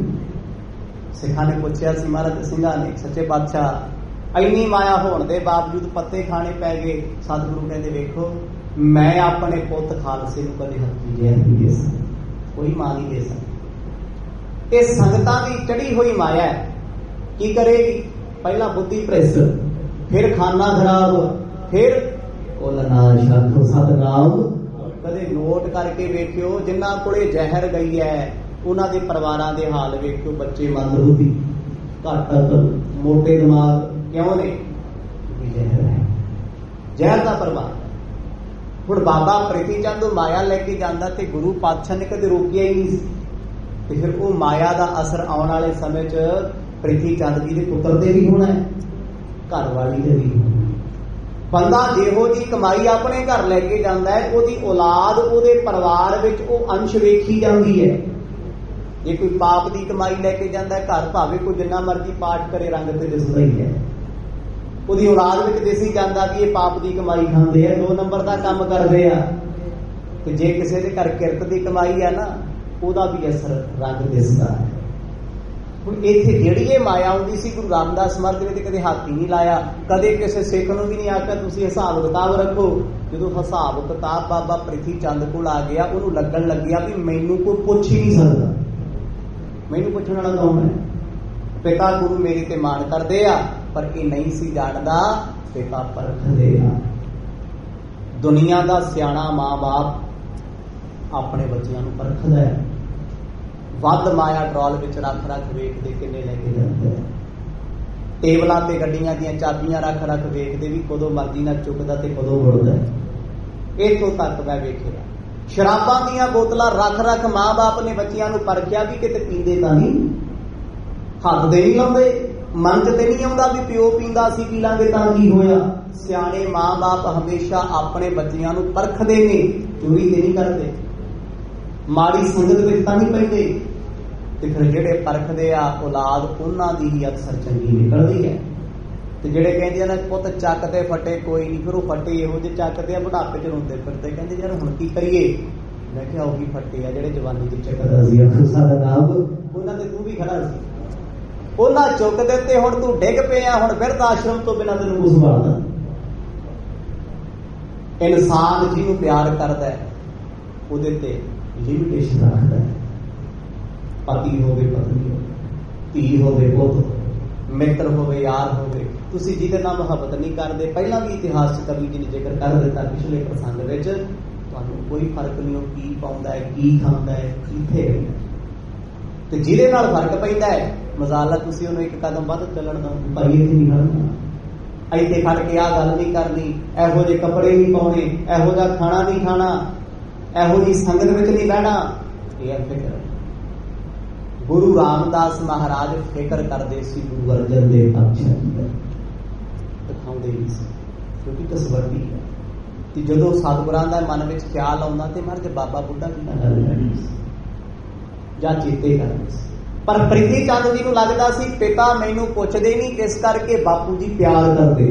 Speaker 1: ਸਿੱਖਾਂ ਨੇ ਪੁੱਛਿਆ ਸੀ ਮਹਾਰਾਜ ਸਿੰਘਾਂ ਨੇ, ਸੱਚੇ ਪਾਤਸ਼ਾਹ ਇੰਨੀ ਮਾਇਆ ਹੋਣ ਦੇ ਬਾਵਜੂਦ ਪੱਤੇ ਖਾਣੇ ਪੈ ਗਏ। ਸਤਿਗੁਰੂ ਕਹਿੰਦੇ ਵੇਖੋ, ਮੈਂ ਆਪਣੇ ਪੁੱਤ ਖਾਲਸੇ ਨੂੰ ਕਦੇ ਹੱਥੀ ਜ਼ਹਿਰ ਨਹੀਂ ਦੇ ਸਕਦਾ, ਕੋਈ ਮਾਂ ਨਹੀਂ ਦੇ ਸਕਦੀ। ਇਹ ਸੰਗਤਾਂ ਦੀ ਚੜੀ ਹੋਈ ਮਾਇਆ ਹੈ। ਕੀ ਕਰੇਗੀ? ਪਹਿਲਾਂ ਬੁੱਧੀ ਭ੍ਰਿਸ਼ਟ, ਫਿਰ ਖਾਨਾ ਖਰਾਬ, ਫਿਰ ਉਹ ਨਾਮ ਸਤਨਾਮ। ਕਦੇ ਨੋਟ ਕਰਕੇ ਵੇਖਿਓ, ਜਿਨ੍ਹਾਂ ਕੋਲੇ ਜ਼ਹਿਰ ਗਈ ਹੈ ਉਹਨਾਂ ਦੇ ਪਰਿਵਾਰਾਂ ਦੇ ਹਾਲ ਵੇਖਿਓ। ਬੱਚੇ ਮੰਦਬੁੱਧੀ, ਘੱਟ ਮੋਟੇ ਦਿਮਾਗ, ਕਿਉਂ ਨੇ? ਜ਼ਹਿਰ ਹੈ, ਜ਼ਹਿਰ ਦਾ ਪ੍ਰਭਾਵ। ਹੁਣ ਬਾਬਾ ਪ੍ਰੀਤੀ ਚੰਦ ਮਾਇਆ ਲੈ ਕੇ ਜਾਂਦਾ ਤੇ ਗੁਰੂ ਪਾਤਸ਼ਾਹ ਨੇ ਕਦੇ ਰੋਕਿਆ ਹੀ ਨਹੀਂ ਸੀ। ਤੇ ਫਿਰ ਉਹ ਮਾਇਆ ਦਾ ਅਸਰ ਆਉਣ ਵਾਲੇ ਸਮੇਂ 'ਚ ਪ੍ਰੀਤੀ ਚੰਦ ਜੀ ਦੇ ਪੁੱਤਰ ਦੇ ਵੀ ਹੋਣਾ ਹੈ, ਘਰ ਵਾਲੀ ਦੇ ਵੀ ਹੋਣਾ। ਬੰਦਾ ਜਿਹੋ ਜੀ ਕਮਾਈ ਆਪਣੇ ਘਰ ਲੈ ਕੇ ਜਾਂਦਾ ਹੈ, ਉਹਦੀ ਔਲਾਦ, ਉਹਦੇ ਪਰਿਵਾਰ ਵਿੱਚ ਉਹ ਅੰਸ਼ ਵੇਖੀ ਜਾਂਦੀ ਹੈ। ਜੇ ਕੋਈ ਪਾਪ ਦੀ ਕਮਾਈ ਲੈ ਕੇ ਜਾਂਦਾ ਹੈ ਘਰ, ਭਾਵੇਂ ਕੋਈ ਜਿੰਨਾ ਮਰਜ਼ੀ ਪਾਠ ਕਰੇ, ਰੰਗ ਤੇ ਦਿਸਦਾ ਹੀ ਹੈ। ਉਹਦੀ ਔਲਾਦ ਵਿੱਚ ਦਿਸੀ ਜਾਂਦਾ ਵੀ ਇਹ ਪਾਪ ਦੀ ਕਮਾਈ ਖਾਂਦੇ ਆ, 2 ਨੰਬਰ ਦਾ ਕੰਮ ਕਰਦੇ ਆ। ਤੇ ਜੇ ਕਿਸੇ ਦੇ ਘਰ ਕਿਰਤ ਦੀ ਕਮਾਈ ਹੈ ਨਾ, ਉਹਦਾ ਵੀ ਅਸਰ ਰੰਗ ਦਿਸਦਾ ਹੈ। ਹੁਣ ਇੱਥੇ ਜਿਹੜੀ ਇਹ ਮਾਇਆ ਆਉਂਦੀ ਸੀ, ਗੁਰੂ ਰਾਮਦਾਸ ਮਹਾਰਾਜ ਨੇ ਕਦੇ ਹੱਥ ਹੀ ਨਹੀਂ ਲਾਇਆ। ਕਦੇ ਕਿਸੇ ਸਿੱਖ ਨੂੰ ਵੀ ਨਹੀਂ ਆਖਿਆ ਤੁਸੀਂ ਹਿਸਾਬ ਕਿਤਾਬ ਰੱਖੋ। ਜਦੋਂ ਹਿਸਾਬ ਕਿਤਾਬ ਬਾਬਾ ਪ੍ਰੀਤੀ ਚੰਦ ਕੋਲ ਆ ਗਿਆ, ਉਹਨੂੰ ਲੱਗਣ ਲੱਗਿਆ ਵੀ ਮੈਨੂੰ ਕੋਈ ਪੁੱਛ ਹੀ ਨਹੀਂ ਸਕਦਾ, ਮੈਨੂੰ ਪੁੱਛਣ ਵਾਲਾ ਕੌਣ ਹੈ? ਪਿਤਾ ਗੁਰੂ ਮੇਰੇ ਤੇ ਮਾਣ ਕਰਦੇ ਆ, ਪਰ ਇਹ ਨਹੀਂ ਸੀ ਜਾਣਦਾ ਪਿਤਾ ਪਰਖਦੇ ਆ। ਦੁਨੀਆ ਦਾ ਸਿਆਣਾ ਮਾਂ-ਬਾਪ ਆਪਣੇ ਬੱਚਿਆਂ ਨੂੰ ਪਰਖਦਾ ਹੈ। ਵੱਧ ਮਾਇਆ ਟਰਾਲ ਵਿੱਚ ਰੱਖ ਵੇਖਦੇ ਕਿੰਨੇ ਲੈ ਕੇ ਜਾਂਦੇ ਆ। ਟੇਬਲਾਂ ਤੇ ਗੱਡੀਆਂ ਦੀਆਂ ਚਾਬੀਆਂ ਰੱਖ ਵੇਖਦੇ ਵੀ ਕਦੋਂ ਮਰਜ਼ੀ ਨਾਲ ਚੁੱਕਦਾ ਤੇ ਕਦੋਂ ਮੁੜਦਾ। ਇੱਥੋਂ ਤੱਕ ਮੈਂ ਵੇਖਿਆ ਸ਼ਰਾਬਾਂ ਦੀਆਂ ਬੋਤਲਾਂ ਰੱਖ ਮਾਂ-ਬਾਪ ਨੇ ਬੱਚਿਆਂ ਨੂੰ ਪਰਖਿਆ ਵੀ ਕਿਤੇ ਪੀਂਦੇ ਤਾਂ ਨਹੀਂ, ਹੱਥ ਦੇ ਨਹੀਂ ਲਾਉਂਦੇ। ਮਨ 'ਚ ਤੇ ਨਹੀਂ ਆਉਂਦਾ ਵੀ ਪਿਓ ਪੀਂਦਾ ਸੀ, ਪੀ ਲਾਂਗੇ ਤਾਂ ਕੀ ਹੋਇਆ। ਸਿਆਣੇ ਮਾਂ-ਬਾਪ ਹਮੇਸ਼ਾ ਆਪਣੇ ਬੱਚਿਆਂ ਨੂੰ ਪਰਖਦੇ ਨੇ, ਚੋਰੀ ਤੇ ਨਹੀਂ ਕਰਦੇ, ਮਾੜੀ ਸੰਗਤ ਵਿੱਚ ਤਾਂ ਨਹੀਂ ਪੈਂਦੇ। ਤੇ ਫਿਰ ਜਿਹੜੇ ਪਰਖਦੇ ਆ ਔਲਾਦ, ਉਹਨਾਂ ਦੀ ਹੀ ਅਕਸਰ ਚੰਗੀ ਨਿਕਲਦੀ ਹੈ। ਤੇ ਜਿਹੜੇ ਕਹਿੰਦੇ ਨੇ ਪੁੱਤ ਚੱਕ ਤੇ ਫੱਟੇ ਕੋਈ ਨਹੀਂ, ਫਿਰ ਉਹ ਫੱਟੇ ਇਹੋ ਜਿਹੇ ਚੱਕਦੇ ਆ, ਬੁਢਾਪੇ 'ਚ ਰੋਂਦੇ ਫਿਰਦੇ, ਕਹਿੰਦੇ ਯਾਰ ਹੁਣ ਕੀ ਕਰੀਏ। ਮੈਂ ਕਿਹਾ ਉਹੀ ਫੱਟੇ ਆ ਜਿਹੜੇ ਜਵਾਨੀ 'ਚ ਚੱਕਦਾ ਸੀ, ਉਹਨਾਂ ਦੇ ਤੂੰ ਵੀ ਖੜਾ ਸੀ, ਉਹਨਾਂ ਚੁੱਕ ਦਿੱਤੇ, ਹੁਣ ਤੂੰ ਡਿੱਗ ਪਿਆ, ਹੁਣ ਬਿਰਧ ਆਸ਼ਰਮ ਤੋਂ ਬਿਨਾਂ ਤੈਨੂੰ ਕੁਝ ਸੰਭਾਲਦਾ। ਇਨਸਾਨ ਜਿਹਨੂੰ ਪਿਆਰ ਕਰਦਾ ਉਹਦੇ ਤੇ ਲਿਮਿਟੇਸ਼ਨ ਰੱਖਦਾ ਹੈ। ਪਤੀ ਹੋਵੇ, ਪਤਨੀ ਹੋਵੇ, ਧੀ ਹੋਵੇ, ਪੁੱਤ, ਮਿੱਤਰ ਹੋਵੇ, ਯਾਰ ਹੋਵੇ, ਤੁਸੀਂ ਜਿਹਦੇ ਨਾਲ ਮੁਹੱਬਤ ਨਹੀਂ ਕਰਦੇ। ਪਹਿਲਾਂ ਵੀ ਇਤਿਹਾਸ 'ਚ ਕਵੀ ਜੀ ਨੇ ਜ਼ਿਕਰ ਕਰ ਦਿੱਤਾ ਪਿਛਲੇ ਪ੍ਰਸੰਗ ਵਿੱਚ, ਤੁਹਾਨੂੰ ਕੋਈ ਫਰਕ ਨਹੀਂ ਉਹ ਕੀ ਪਾਉਂਦਾ ਹੈ, ਕੀ ਖਾਂਦਾ ਹੈ, ਕਿੱਥੇ ਰਹਿੰਦਾ। ਤੇ ਜਿਹਦੇ ਨਾਲ ਫਰਕ ਪੈਂਦਾ ਹੈ, ਮਜ਼ਾਲਾ ਤੁਸੀਂ ਉਹਨੂੰ ਇੱਕ ਕਦਮ ਵੱਧ ਚੱਲਣ ਦਾ, ਭਾਈ ਇੱਥੇ ਨਹੀਂ ਖੜਨਾ, ਇੱਥੇ ਖੜ ਕੇ ਆਹ ਗੱਲ ਨਹੀਂ ਕਰਨੀ, ਇਹੋ ਜਿਹੇ ਕੱਪੜੇ ਨਹੀਂ ਪਾਉਣੇ, ਇਹੋ ਜਿਹਾ ਖਾਣਾ ਨਹੀਂ ਖਾਣਾ, ਇਹੋ ਜਿਹੀ ਸੰਗਤ ਵਿੱਚ ਨਹੀਂ ਬਹਿਣਾ। ਇਹ ਫਿਕਰ। ਗੁਰੂ ਰਾਮਦਾਸ ਮਹਾਰਾਜ ਫਿਕਰ ਕਰਦੇ ਸੀ ਗੁਰੂ ਅਰਜਨ ਦੇਵ ਪਾਤਸ਼ਾਹ ਜੀ ਦਾ, ਦਿਖਾਉਂਦੇ ਨਹੀਂ ਸੀ, ਕਿਉਂਕਿ ਤਸਵਰਤੀ ਹੈ। ਤੇ ਜਦੋਂ ਸਤਿਗੁਰਾਂ ਦਾ ਮਨ ਵਿੱਚ ਖਿਆਲ ਆਉਂਦਾ ਤੇ ਮਹਾਰਾਜ ਬਾਬਾ ਬੁੱਢਾ ਜੀ ਨਾਲ ਗੱਲ ਕਰਨੀ ਸੀ ਜਾਂ ਚੇਤੇ ਕਰਨੀ ਸੀ। ਪਰ ਪ੍ਰੀਤੀ ਚੰਦ ਜੀ ਨੂੰ ਲੱਗਦਾ ਸੀ ਪਿਤਾ ਮੈਨੂੰ ਪੁੱਛਦੇ ਨਹੀਂ, ਇਸ ਕਰਕੇ ਬਾਪੂ ਜੀ ਪਿਆਰ ਕਰਦੇ।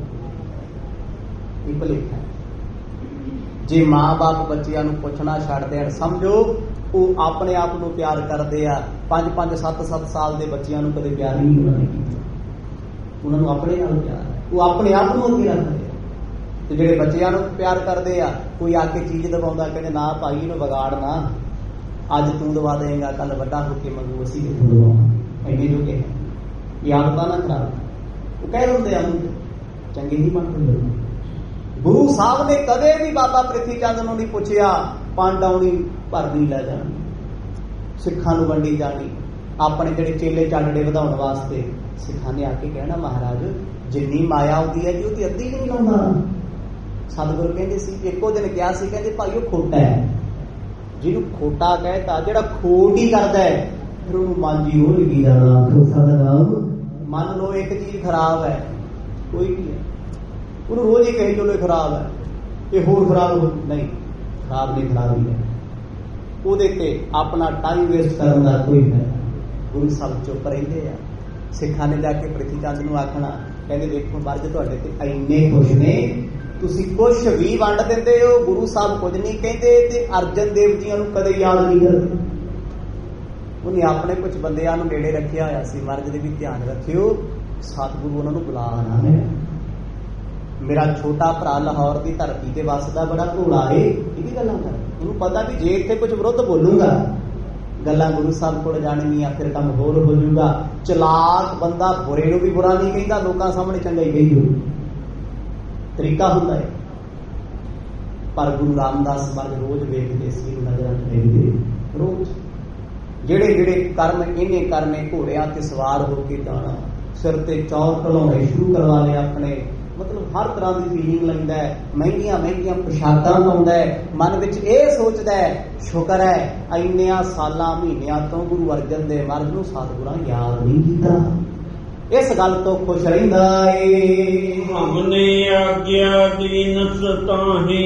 Speaker 1: ਇਹ ਭੁਲੇਖਾ। ਜੇ ਮਾਂ-ਬਾਪ ਬੱਚਿਆਂ ਨੂੰ ਪੁੱਛਣਾ ਛੱਡ ਦੇਣ, ਸਮਝੋ ਉਹ ਆਪਣੇ ਆਪ ਨੂੰ ਪਿਆਰ ਕਰਦੇ ਆ। 5-5, 7-7 ਸਾਲ ਦੇ ਬੱਚਿਆਂ ਨੂੰ ਕਦੇ ਪਿਆਰ ਨਹੀਂ ਉਹਨਾਂ ਨੇ ਕੀਤਾ, ਉਹਨਾਂ ਨੂੰ ਆਪਣੇ ਨਾਲ ਪਿਆਰ ਹੈ, ਉਹ ਆਪਣੇ ਆਪ ਨੂੰ ਅੱਗੇ ਰੱਖਦੇ ਆ। ਤੇ ਜਿਹੜੇ ਬੱਚਿਆਂ ਨੂੰ ਪਿਆਰ ਕਰਦੇ ਆ, ਕੋਈ ਆ ਕੇ ਚੀਜ਼ ਦਵਾਉਂਦਾ, ਕਹਿੰਦੇ ਨਾ ਭਾਈ ਇਹਨੂੰ ਵਿਗਾੜਨਾ, ਅੱਜ ਤੂੰ ਦਵਾ ਦੇਂਗਾ, ਕੱਲ ਵੱਡਾ ਹੋ ਕੇ ਮੰਗੂ ਅਸੀਂ ਕਿੱਥੋਂ ਦਵਾਵਾਂ, ਇੰਨੇ ਜੋ ਕਿ ਇਹ ਆਦਤਾਂ ਨਾ ਖਰਾਬ। ਉਹ ਕਹਿ ਦਿੰਦੇ ਆ ਚੰਗੇ ਹੀ ਬਣ ਕੇ ਗੁਰੂ ਸਾਹਿਬ ਨੇ ਕਦੇ ਵੀ ਬਾਬਾ ਪ੍ਰਿਥੀ ਚੰਦ ਨੂੰ ਨਹੀਂ ਪੁੱਛਿਆ ਪਾਂਡਾਉਣੀ ਭਰਨੀ ਲੈ ਜਾਣੀ, ਸਿੱਖਾਂ ਨੂੰ ਵੰਡੀ ਜਾਣੀ, ਆਪਣੇ ਜਿਹੜੇ ਚੇਲੇ ਚਾਨੜੇ ਵਧਾਉਣ ਵਾਸਤੇ। ਸਿੱਖਾਂ ਨੇ ਆ ਕੇ ਕਹਿਣਾ ਮਹਾਰਾਜ ਜਿੰਨੀ ਮਾਇਆ ਆਉਂਦੀ ਹੈ ਜੀ ਉਹਦੀ ਅੱਧੀ ਨਹੀਂ ਲਾਉਂਦਾ। ਸਤਿਗੁਰੂ ਕਹਿੰਦੇ ਸੀ, ਇੱਕੋ ਦਿਨ ਕਿਹਾ ਸੀ, ਕਹਿੰਦੇ ਭਾਈ ਉਹ ਖੋਟਾ ਹੈ। ਜਿਹਨੂੰ ਖੋਟਾ ਕਹਿਤਾ, ਜਿਹੜਾ ਖੋਟ ਹੀ ਕਰਦਾ ਹੈ, ਫਿਰ ਉਹਨੂੰ ਮਾਂਜੀ ਉਹ ਲੱਗੀ ਜਾਣਾ। ਮੰਨ ਲਓ ਇੱਕ ਚੀਜ਼ ਖਰਾਬ ਹੈ, ਕੋਈ ਵੀ ਹੈ, ਉਹਨੂੰ ਰੋਜ਼ ਹੀ ਕਹੇ ਚਲੋ ਇਹ ਖਰਾਬ ਹੈ, ਇਹ ਹੋਰ ਖਰਾਬ ਨਹੀਂ, ਖਰਾਬ ਨਹੀਂ, ਖਰਾਬ ਹੀ ਹੈ, ਉਹਦੇ ਤੇ ਆਪਣਾ ਟਾਈਮ ਵੇਸਟ ਕਰਨ ਦਾ ਕੋਈ ਫਾਇਦਾ। ਗੁਰੂ ਸਾਹਿਬ ਚੁੱਪ ਰਹਿੰਦੇ ਆ। ਸਿੱਖਾਂ ਨੇ ਜਾ ਕੇ ਪ੍ਰਿਥੀ ਚੰਦ ਨੂੰ ਆਖਣਾ, ਕਹਿੰਦੇ ਦੇਖੋ ਮਰਜ ਤੁਹਾਡੇ ਤੇ ਇੰਨੇ ਖੁਸ਼ ਨੇ, ਤੁਸੀਂ ਕੁਛ ਵੀ ਵੰਡ ਦਿੰਦੇ ਹੋ, ਗੁਰੂ ਸਾਹਿਬ ਕੁਝ ਨਹੀਂ ਕਹਿੰਦੇ, ਤੇ ਅਰਜਨ ਦੇਵ ਜੀਆਂ ਨੂੰ ਕਦੇ ਯਾਦ ਨਹੀਂ ਕਰਦੇ। ਉਹਨੇ ਆਪਣੇ ਕੁਝ ਬੰਦਿਆਂ ਨੂੰ ਨੇੜੇ ਰੱਖਿਆ ਹੋਇਆ ਸੀ, ਮਰਜ ਦੇ ਵੀ ਧਿਆਨ ਰੱਖਿਓ, ਸਤਿਗੁਰੂ ਉਹਨਾਂ ਨੂੰ ਬੁਲਾ ਨਾ ਲੈ। ਮੇਰਾ ਛੋਟਾ ਭਰਾ ਲਾਹੌਰ ਦੀ ਧਰਤੀ ਤੇ ਵੱਸਦਾ ਬੜਾ ਘੋੜਾ ਏ, ਇਹਦੀ ਗੱਲਾਂ ਕਰ। ਉਹਨੂੰ ਪਤਾ ਵੀ ਜੇ ਇੱਥੇ ਕੁਝ ਵਿਰੁੱਧ ਬੋਲੂਗਾ ਗੱਲਾਂ ਗੁਰੂ ਸਾਹਿਬ ਕੋਲ ਜਾਣਗੀਆਂ, ਫਿਰ ਕੰਮ ਹੋਰ ਹੋ ਜਾਊਗਾ। ਚਲਾਕ ਬੰਦਾ ਬੁਰੇ ਨੂੰ ਵੀ ਬੁਰਾ ਨਹੀਂ ਕਹਿੰਦਾ, ਲੋਕਾਂ ਸਾਹਮਣੇ ਚੰਗਾ ਹੀ ਕਹੀ ਹੋਊ, ਤਰੀਕਾ ਹੁੰਦਾ ਹੈ। ਪਰ ਗੁਰੂ ਰਾਮਦਾਸ ਮਹਾਰਾਜ ਰੋਜ਼ ਵੇਖਦੇ ਸੀ, ਨਜ਼ਰਾਂ ਵੇਖਦੇ ਰੋਜ਼, ਜਿਹੜੇ ਜਿਹੜੇ ਕਰਮ ਇਹਨੇ ਕਰਨੇ, ਘੋੜਿਆਂ ਤੇ ਸਵਾਰ ਹੋ ਕੇ ਜਾਣਾ, ਸਿਰ ਤੇ ਚੌਰ ਢਲਾਉਣੇ ਸ਼ੁਰੂ ਕਰਵਾ ਲਏ ਆਪਣੇ, ਮਤਲਬ ਹਰ ਤਰ੍ਹਾਂ ਦੀ ਫੀਲਿੰਗ ਲੈਂਦਾ ਹੈ, ਮਹਿੰਗੀਆਂ ਮਹਿੰਗੀਆਂ ਪੁਸ਼ਾਕਾਂ ਪਾਉਂਦਾ ਹੈ, ਮਨ ਵਿੱਚ ਇਹ ਸੋਚਦਾ ਹੈ ਸ਼ੁਕਰ ਹੈ ਇੰਨਿਆਂ ਸਾਲਾਂ ਮਹੀਨਿਆਂ ਤੋਂ ਗੁਰੂ ਅਰਜਨ ਦੇਵ ਮਹਾਰਾਜ ਨੂੰ ਸਤਿਗੁਰਾਂ ਯਾਦ ਨਹੀਂ ਕੀਤਾ। ਇਸ ਗੱਲ ਤੋਂ ਖੁਸ਼ ਰਹਿੰਦਾ ਏ।
Speaker 2: ਹਮਨੇ ਆਗਿਆ ਦੀਨ ਸਤਾਹੇ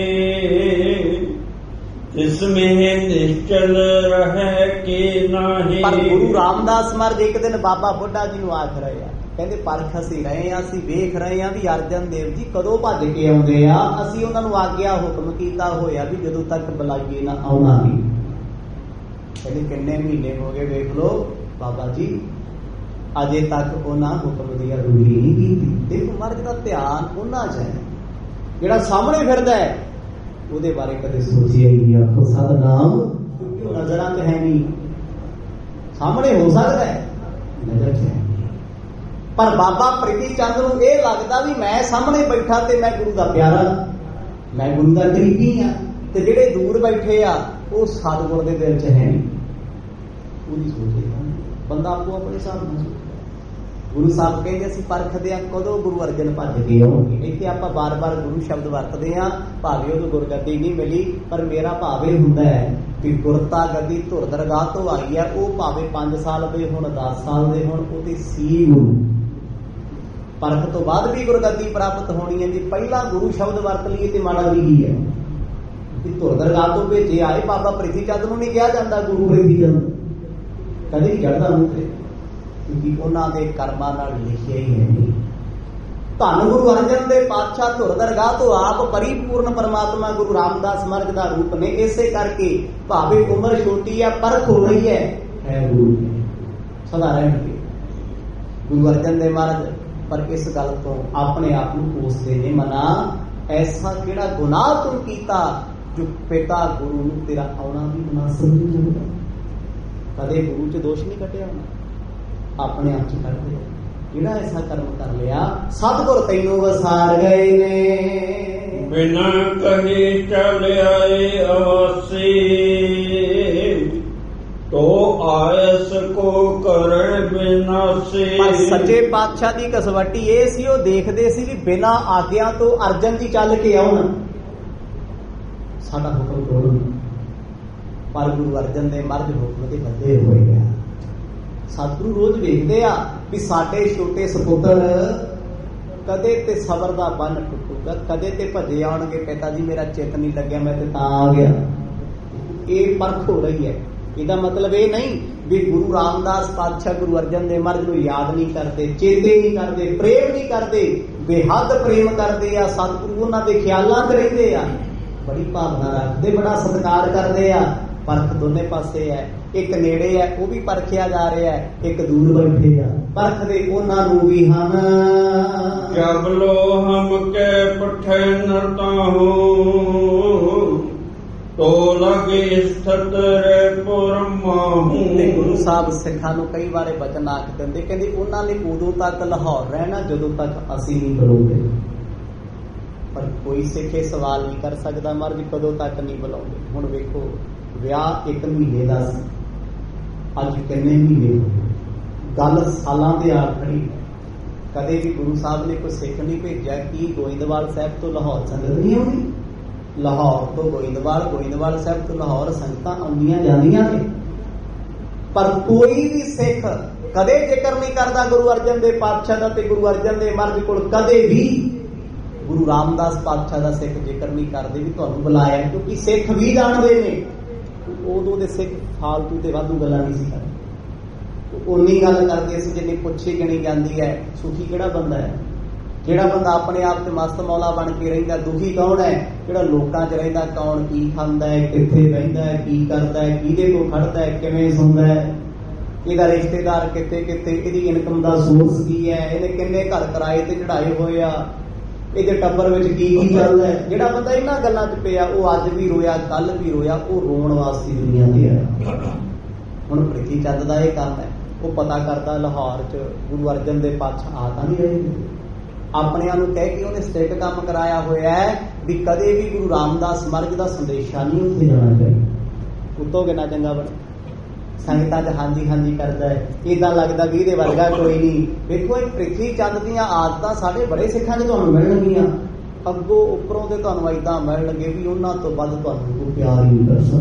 Speaker 2: ਇਸਮੇ ਨਿਸ਼ਚਲ ਰਹਿ ਕੇ ਨਾਹੀ।
Speaker 1: ਪਰ ਗੁਰੂ ਰਾਮਦਾਸ ਮਹਾਰਾਜ ਇੱਕ ਦਿਨ ਬਾਬਾ ਬੁੱਢਾ ਜੀ ਨੂੰ ਆਖ ਰਹੇ ਆ, ਕਹਿੰਦੇ ਪਰਖ ਅਸੀਂ ਰਹੇ ਆ, ਅਸੀਂ ਵੇਖ ਰਹੇ ਆ ਵੀ ਅਰਜਨ ਦੇਵ ਜੀ ਕਦੋਂ ਭੱਜ ਕੇ ਆਉਂਦੇ ਆ। ਅਸੀਂ ਉਹਨਾਂ ਨੂੰ ਆਗਿਆ ਹੁਕਮ ਕੀਤਾ ਹੋਇਆ ਵੀ ਜਦੋਂ ਤੱਕ ਬੁਲਾਈਏ ਨਾ ਆਉਣਾ ਨਹੀਂ। ਕਹਿੰਦੇ ਕਿੰਨੇ ਮਹੀਨੇ ਹੋ ਗਏ ਵੇਖ ਲਓ ਬਾਬਾ ਜੀ, ਅਜੇ ਤੱਕ ਉਹਨਾਂ ਹੁਕਮ ਦੀ ਅਦੂਰੀ ਨਹੀਂ ਕੀਤੀ। ਦੇਖੋ ਮਹਾਰਾਜ ਦਾ ਧਿਆਨ ਉਹਨਾਂ 'ਚ ਹੈ, ਜਿਹੜਾ ਸਾਹਮਣੇ ਫਿਰਦਾ ਹੈ ਉਹਦੇ ਬਾਰੇ ਕਦੇ ਸੋਚਿਆ ਹੀ ਨਹੀਂ। ਆਖੋ ਸਤਿਨਾਮ, ਕਿਉਂਕਿ ਉਹ ਨਜ਼ਰਾਂ 'ਚ ਹੈ ਨਹੀਂ, ਸਾਹਮਣੇ ਹੋ ਸਕਦਾ ਹੈ, ਨਜ਼ਰ 'ਚ ਹੈ। ਪਰ ਬਾਬਾ ਪ੍ਰਿਥੀ ਚੰਦ ਨੂੰ ਇਹ ਲੱਗਦਾ ਵੀ ਮੈਂ ਸਾਹਮਣੇ ਬੈਠਾ ਤੇ ਮੈਂ ਗੁਰੂ ਦਾ ਪਿਆਰਾ, ਮੈਂ ਗੁਰੂ ਦਾ ਕਰੀਬੀ ਆ, ਤੇ ਜਿਹੜੇ ਦੂਰ ਬੈਠੇ ਆ ਉਹ ਸਤਿਗੁਰ ਦੇ ਦਿਲ 'ਚ ਹੈ ਨਹੀਂ। ਉਹਦੀ ਸੋਚੇਗਾ ਬੰਦਾ ਆਪੋ ਆਪਣੇ ਹਿਸਾਬ ਨਾਲ। ਗੁਰੂ ਸਾਹਿਬ ਕਹਿੰਦੇ ਅਸੀਂ ਪਰਖਦੇ ਆ ਕਦੋਂ ਗੁਰੂ ਅਰਜਨ ਭੱਜ ਕੇ ਆਉਣਗੇ। ਇੱਥੇ ਆਪਾਂ ਬਾਰ-ਬਾਰ ਗੁਰੂ ਸ਼ਬਦ ਵਰਤਦੇ ਆ, ਭਾਵੇਂ ਉਹਨੂੰ ਗੁਰਗੱਦੀ ਨਹੀਂ ਮਿਲੀ, ਪਰ ਮੇਰਾ ਭਾਵ ਇਹ ਹੁੰਦਾ ਹੈ ਕਿ ਗੁਰਤਾ ਗੱਦੀ ਧੁਰ ਦਰਗਾਹ ਤੋਂ ਆਈ ਹੈ। ਉਹ ਭਾਵੇਂ 5 ਸਾਲ ਦੇ ਹੁਣ, 10 ਸਾਲ ਦੇ ਹੁਣ, ਉਹਦੇ ਸੀ ਗੁਰੂ। ਪਰਖ ਤੋਂ ਬਾਅਦ ਵੀ ਗੁਰਗੱਦੀ ਪ੍ਰਾਪਤ ਹੋਣੀ ਹੈ। ਜੇ ਪਹਿਲਾਂ ਗੁਰੂ ਸ਼ਬਦ ਵਰਤ ਲਈਏ ਤੇ ਮਾੜਾ ਵੀ ਹੀ ਹੈ ਕਿ ਧੁਰ ਦਰਗਾਹ ਤੋਂ ਭੇਜੇ ਆਏ। ਬਾਬਾ ਪ੍ਰਿਥੀ ਚੰਦ ਨੂੰ ਨਹੀਂ ਕਿਹਾ ਜਾਂਦਾ ਗੁਰੂ ਪ੍ਰਿਥੀ ਚੰਦ, ਕਦੇ ਨਹੀਂ ਚੜ੍ਹਦਾ ਮੂੰਹ ਤੇ, ਕਿਉਂਕਿ ਉਹਨਾਂ ਦੇ ਕਰਮਾਂ ਨਾਲ ਲਿਖਿਆ ਹੀ ਹੈ ਨਹੀਂ। ਧੰਨ ਗੁਰੂ ਅਰਜਨ ਦੇਵ ਪਾਤਸ਼ਾਹ ਧੁਰ ਦਰਗਾਹ ਤੋਂ ਆਪ ਪਰਿਪੂਰਨ ਪਰਮਾਤਮਾ ਗੁਰੂ ਰਾਮਦਾਸ ਮਹਾਰਾਜ ਦਾ ਰੂਪ ਨੇ। ਇਸੇ ਕਰਕੇ ਭਾਵੇਂ ਉਮਰ ਛੋਟੀ ਹੈ, ਪਰਖ ਹੋ ਰਹੀ ਹੈ ਗੁਰੂ ਸਦਾ ਰਹਿਣਗੇ ਗੁਰੂ ਅਰਜਨ ਦੇਵ ਮਹਾਰਾਜ। ਪਰ ਇਸ ਗੱਲ ਤੋਂ ਆਪਣੇ ਆਪ ਨੂੰ ਕੋਸਦੇ ਨੇ, ਮਨਾ ਐਸਾ ਕਿਹੜਾ ਗੁਨਾਹ ਤੂੰ ਕੀਤਾ ਜੋ ਪਿਤਾ ਗੁਰੂ ਨੂੰ ਤੇਰਾ ਆਉਣਾ ਵੀ ਗੁਨਾਹ ਸਮਝ ਜਾਂਦਾ। ਕਦੇ ਗੁਰੂ 'ਚ ਦੋਸ਼ ਨਹੀਂ ਕੱਢਿਆ ਉਹਨਾਂ, ਆਪਣੇ ਆਪ 'ਚ ਕੱਢਦੇ। ਜਿਹੜਾ ਐਸਾ ਕਰਮ ਕਰ ਲਿਆ ਸਤਿਗੁਰ ਤੈਨੂੰ ਵਸਾਰ ਗਏ ਨੇ।
Speaker 2: ਬਿਨਾਂ ਕਹੇ ਚੱਲ ਆਏ ਆਸੇ ਤੋ ਆਇਸ ਕੋ ਕਰੇ ਬਿਨਾਸੇ।
Speaker 1: ਪਰ ਸੱਚੇ ਪਾਤਸ਼ਾਹ ਦੀ ਕਸਵੱਟੀ ਇਹ ਸੀ, ਉਹ ਦੇਖਦੇ ਸੀ ਵੀ ਬਿਨਾਂ ਆਗਿਆ ਤੋਂ ਅਰਜਨ ਜੀ ਚੱਲ ਕੇ ਆਉਣ, ਸਾਡਾ ਹੁਕਮ ਤੋੜਨ। ਪਰ ਗੁਰੂ ਅਰਜਨ ਦੇ ਮਹਾਰਾਜ ਹੁਕਮ ਦੇ ਬੱਧੇ ਹੋਏ ਆ। ਸਤਿਗੁਰੂ ਰੋਜ਼ ਵੇਖਦੇ ਆ ਵੀ ਸਾਡੇ ਛੋਟੇ ਸਪੁੱਤਰ ਕਦੇ ਤੇ ਸਬਰ ਦਾ ਬੰਨ ਟੁੱਟੂਗਾ, ਕਦੇ ਤੇ ਭੱਜੇ ਆਉਣਗੇ, ਪਿਤਾ ਜੀ ਮੇਰਾ ਚਿੱਤ ਨਹੀਂ ਲੱਗਿਆ ਮੈਂ ਤੇ ਤਾਂ ਆ ਗਿਆ। ਇਹ ਪਰਖ ਹੋ ਰਹੀ ਹੈ। ਇਹਦਾ ਮਤਲਬ ਇਹ ਨਹੀਂ ਵੀ ਗੁਰੂ ਰਾਮਦਾਸ ਪਾਤਸ਼ਾਹ ਗੁਰੂ ਅਰਜਨ ਦੇਵ ਮਹਾਰਾਜ ਨੂੰ ਯਾਦ ਨਹੀਂ ਕਰਦੇ, ਚੇਤੇ ਨਹੀਂ ਕਰਦੇ, ਪ੍ਰੇਮ ਨਹੀਂ ਕਰਦੇ, ਬੇਹੱਦ ਪ੍ਰੇਮ ਕਰਦੇ ਆ। ਸਤਿਗੁਰੂ ਉਹਨਾਂ ਦੇ ਖਿਆਲਾਂ 'ਚ ਰਹਿੰਦੇ ਆ, ਬੜੀ ਭਾਵਨਾ ਰੱਖਦੇ, ਬੜਾ ਸਤਿਕਾਰ ਕਰਦੇ ਆ। ਪਰਖ ਦੋਨੇ ਪਾਸੇ ਹੈ, ਇੱਕ ਨੇੜੇ ਹੈ ਉਹ ਵੀ ਪਰਖਿਆ ਜਾ ਰਿਹਾ ਹੈ, ਇੱਕ ਦੂਰ ਬੈਠੇ ਆ ਪਰਖਦੇ ਉਹਨਾਂ ਨੂੰ ਵੀ ਹਨ।
Speaker 2: ਜਬ ਲੋ ਹਮ ਕੇ ਪਠੇ ਨਰਤਾਹੋ ਤੋ ਲਗੇ ਸਥਿਤ ਰੇ ਪੁਰਮਾਹੂ।
Speaker 1: ਤੇ ਗੁਰੂ ਸਾਹਿਬ ਸਿੱਖਾਂ ਨੂੰ ਕਈ ਵਾਰੇ ਬਚਨ ਆਖ ਦਿੰਦੇ, ਕਹਿੰਦੇ ਉਹਨਾਂ ਨੇ ਉਦੋਂ ਤੱਕ ਲਾਹੌਰ ਰਹਿਣਾ ਜਦੋਂ ਤੱਕ ਅਸੀਂ ਨਹੀਂ ਕਰੋਗੇ। ਪਰ कोई सिख ये सवाल नहीं कर सकता महाराज कदों तक नहीं बुलाते। हुण वेखो विआह 1 महीने का सी, अज किन्ने महीने गल सालां दे आ खड़ी। कदे भी गुरु साहब ने कोई सिख नहीं भेजा कि गोइंदवाल साहब तो लाहौर संगत नहीं आउंदी, लाहौर तो गोइंदवाल, गोइंदवाल साहब तो लाहौर संगतां आउंदियां जांदियां ने। पर कोई भी सिख कदे जिक्र नहीं करता गुरु अर्जन देव पातशाह दा ते गुरु अर्जन देव महाराज कोल कदे भी गुरु रामदास पातशाह दा सिख जिक्र नहीं करते भी तुहानूं बुलाया, क्योंकि सिख भी जानते ने उदों दे सिख फालतू ते वाधू गल्लां नहीं सी करदे। उन्नी गल करते सी जिन्नी पुछी गिनी जाती है। सुखी किहड़ा बंदा है? जिहड़ा बंदा अपने आप से मस्त मौला बन के रहिंदा। दुखी कौन है? जिहड़ा लोकां च रहिंदा, कौन की खांदा है, कित्थे बहिंदा है, की करदा है, किहदे कोल खड़दा है, किवें सौंदा है, इहदा रिश्तेदार कित्थे कित्थे, इहदी इनकम दा सोर्स की है, इहने किन्ने घर किराए ते चढ़ाए होए आ, इहदे टब्बर विच की चलदा है। जिहड़ा बंदा इन्हां गल्लां च पिया वो अज भी रोया, कल भी रोया, वो रोण वास्ते दुनिया ते है। हुण प्रीति चंद दा इह काम है, वो पता करता लाहौर च गुरु अर्जन देव पातशाह आ तां नहीं रहे। अपने नूं कह के उन्हें स्टिक काम कराया होया है भी कदे भी गुरु रामदास महाराज दा संदेशा नहीं उत्थे जाना चाहिए। उतों किन्ना चंगा बने संगतां च हांजी हांजी करदा है, इदां लगदा भी इहदे वर्गा कोई नहीं। देखो इह प्रिथवी चंद दीयां आदतां साडे बड़े सिखां च तुहानूं मिलणगीਆਂ, अगों उपरों ते तुहानूं इदां मिलणगे भी उन्हां तों वध तुहानूं कोई प्यार ही नहीं कर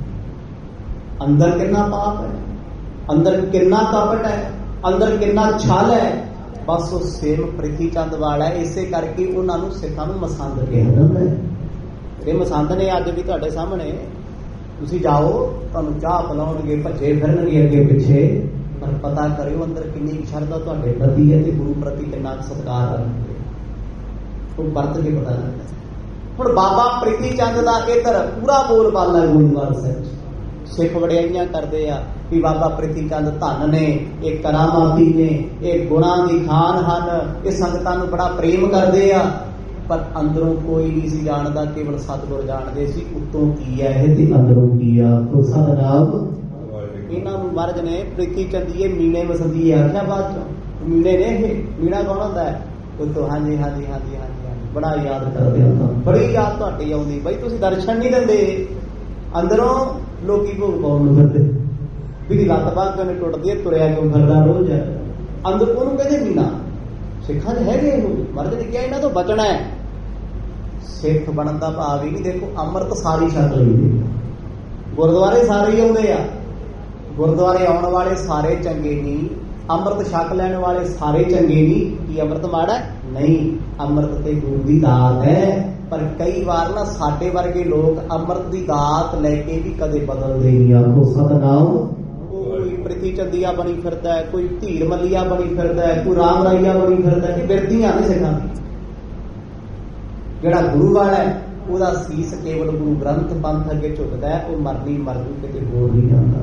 Speaker 1: सकदा। अंदर किन्ना पाप है, अंदर किन्ना कपट है, अंदर किन्ना छल है, बस वो सेम प्रीति चंद वाला है। इसे करके उन्होंने सिखां नूं मसंद कहा जाता है। ये मसंद ने अज भी तुहाडे सामने तुसीं जाओ, तुहानूं चाह पिलाउणगे, भज्जे फिरनगे अगे पिछे, पर पता करियो अंदर किन्नी शरधा तुहाडे प्रति है ते गुरु प्रति किन्ना सत्कार करनगे, वो वरत के पता लगदा है। हुण बाबा प्रीति चंद दा इधर पूरा बोल बाला गोइंदवाल साहिब सिख वड़ियाइयां करते आ कि बाबा प्रीति चंद धन ने, ये करामाती ने, ये गुणा की खान हन, ये संगतां नूं बड़ा प्रेम करते आ, पर अंदरों कोई नहीं सी जानदा, केवल सतगुर जानते सी उत्तों की है ते अंदरों की आ। तो सतनाम इन्हां नूं महाराज ने प्रीति चंदीए मीणे मसंदी आख्या। बाद चों मीणे ने ये मीणा कौन हुंदा है? तो हांजी हांजी हांजी हांजी बड़ा याद करदे हो, बड़ी याद तुहाडी आउंदी बई तुसीं दर्शन नहीं दिंदे। अंदरों लोकी भोग पाउण फिरदे भी लत्त बांह क्यों टुटदी है, तुरिया क्यों फिरदा रोज, अंदर ओनूं कहदे मीना। सिखां च हैगे महाराज ने कहा इन्हां तों बचना है। सिख बनन दा भाव ही नहीं, देखो अमृत सारी छक लईदी, गुरुद्वारे सारे ही आउंदे आ, गुरुद्वारे आउण वाले सारे चंगे नहीं, अमृत छक लैण वाले सारे चंगे नहीं। कि अमृत माड़ा नहीं, अमृत ते गुरु दी दात है। पर कई बार ना साडे वर्गे लोग अमृत दी दात लैके भी कदे बदलदे नहीं। आखो सतनाम। कोई प्रीति चंदिया बनी फिरदा है, कोई धीर मलिया बनी फिरदा है, कोई राम राइया बनी फिरदा है, कि बिरदियां ने सिखां दी। जिहड़ा गुरु वाला है ਉਹਦਾ ਸੀਸ केवल गुरु ग्रंथ पंथ अगे झुकदा है, वो मरनी मरजू किते बोल नहीं जाता।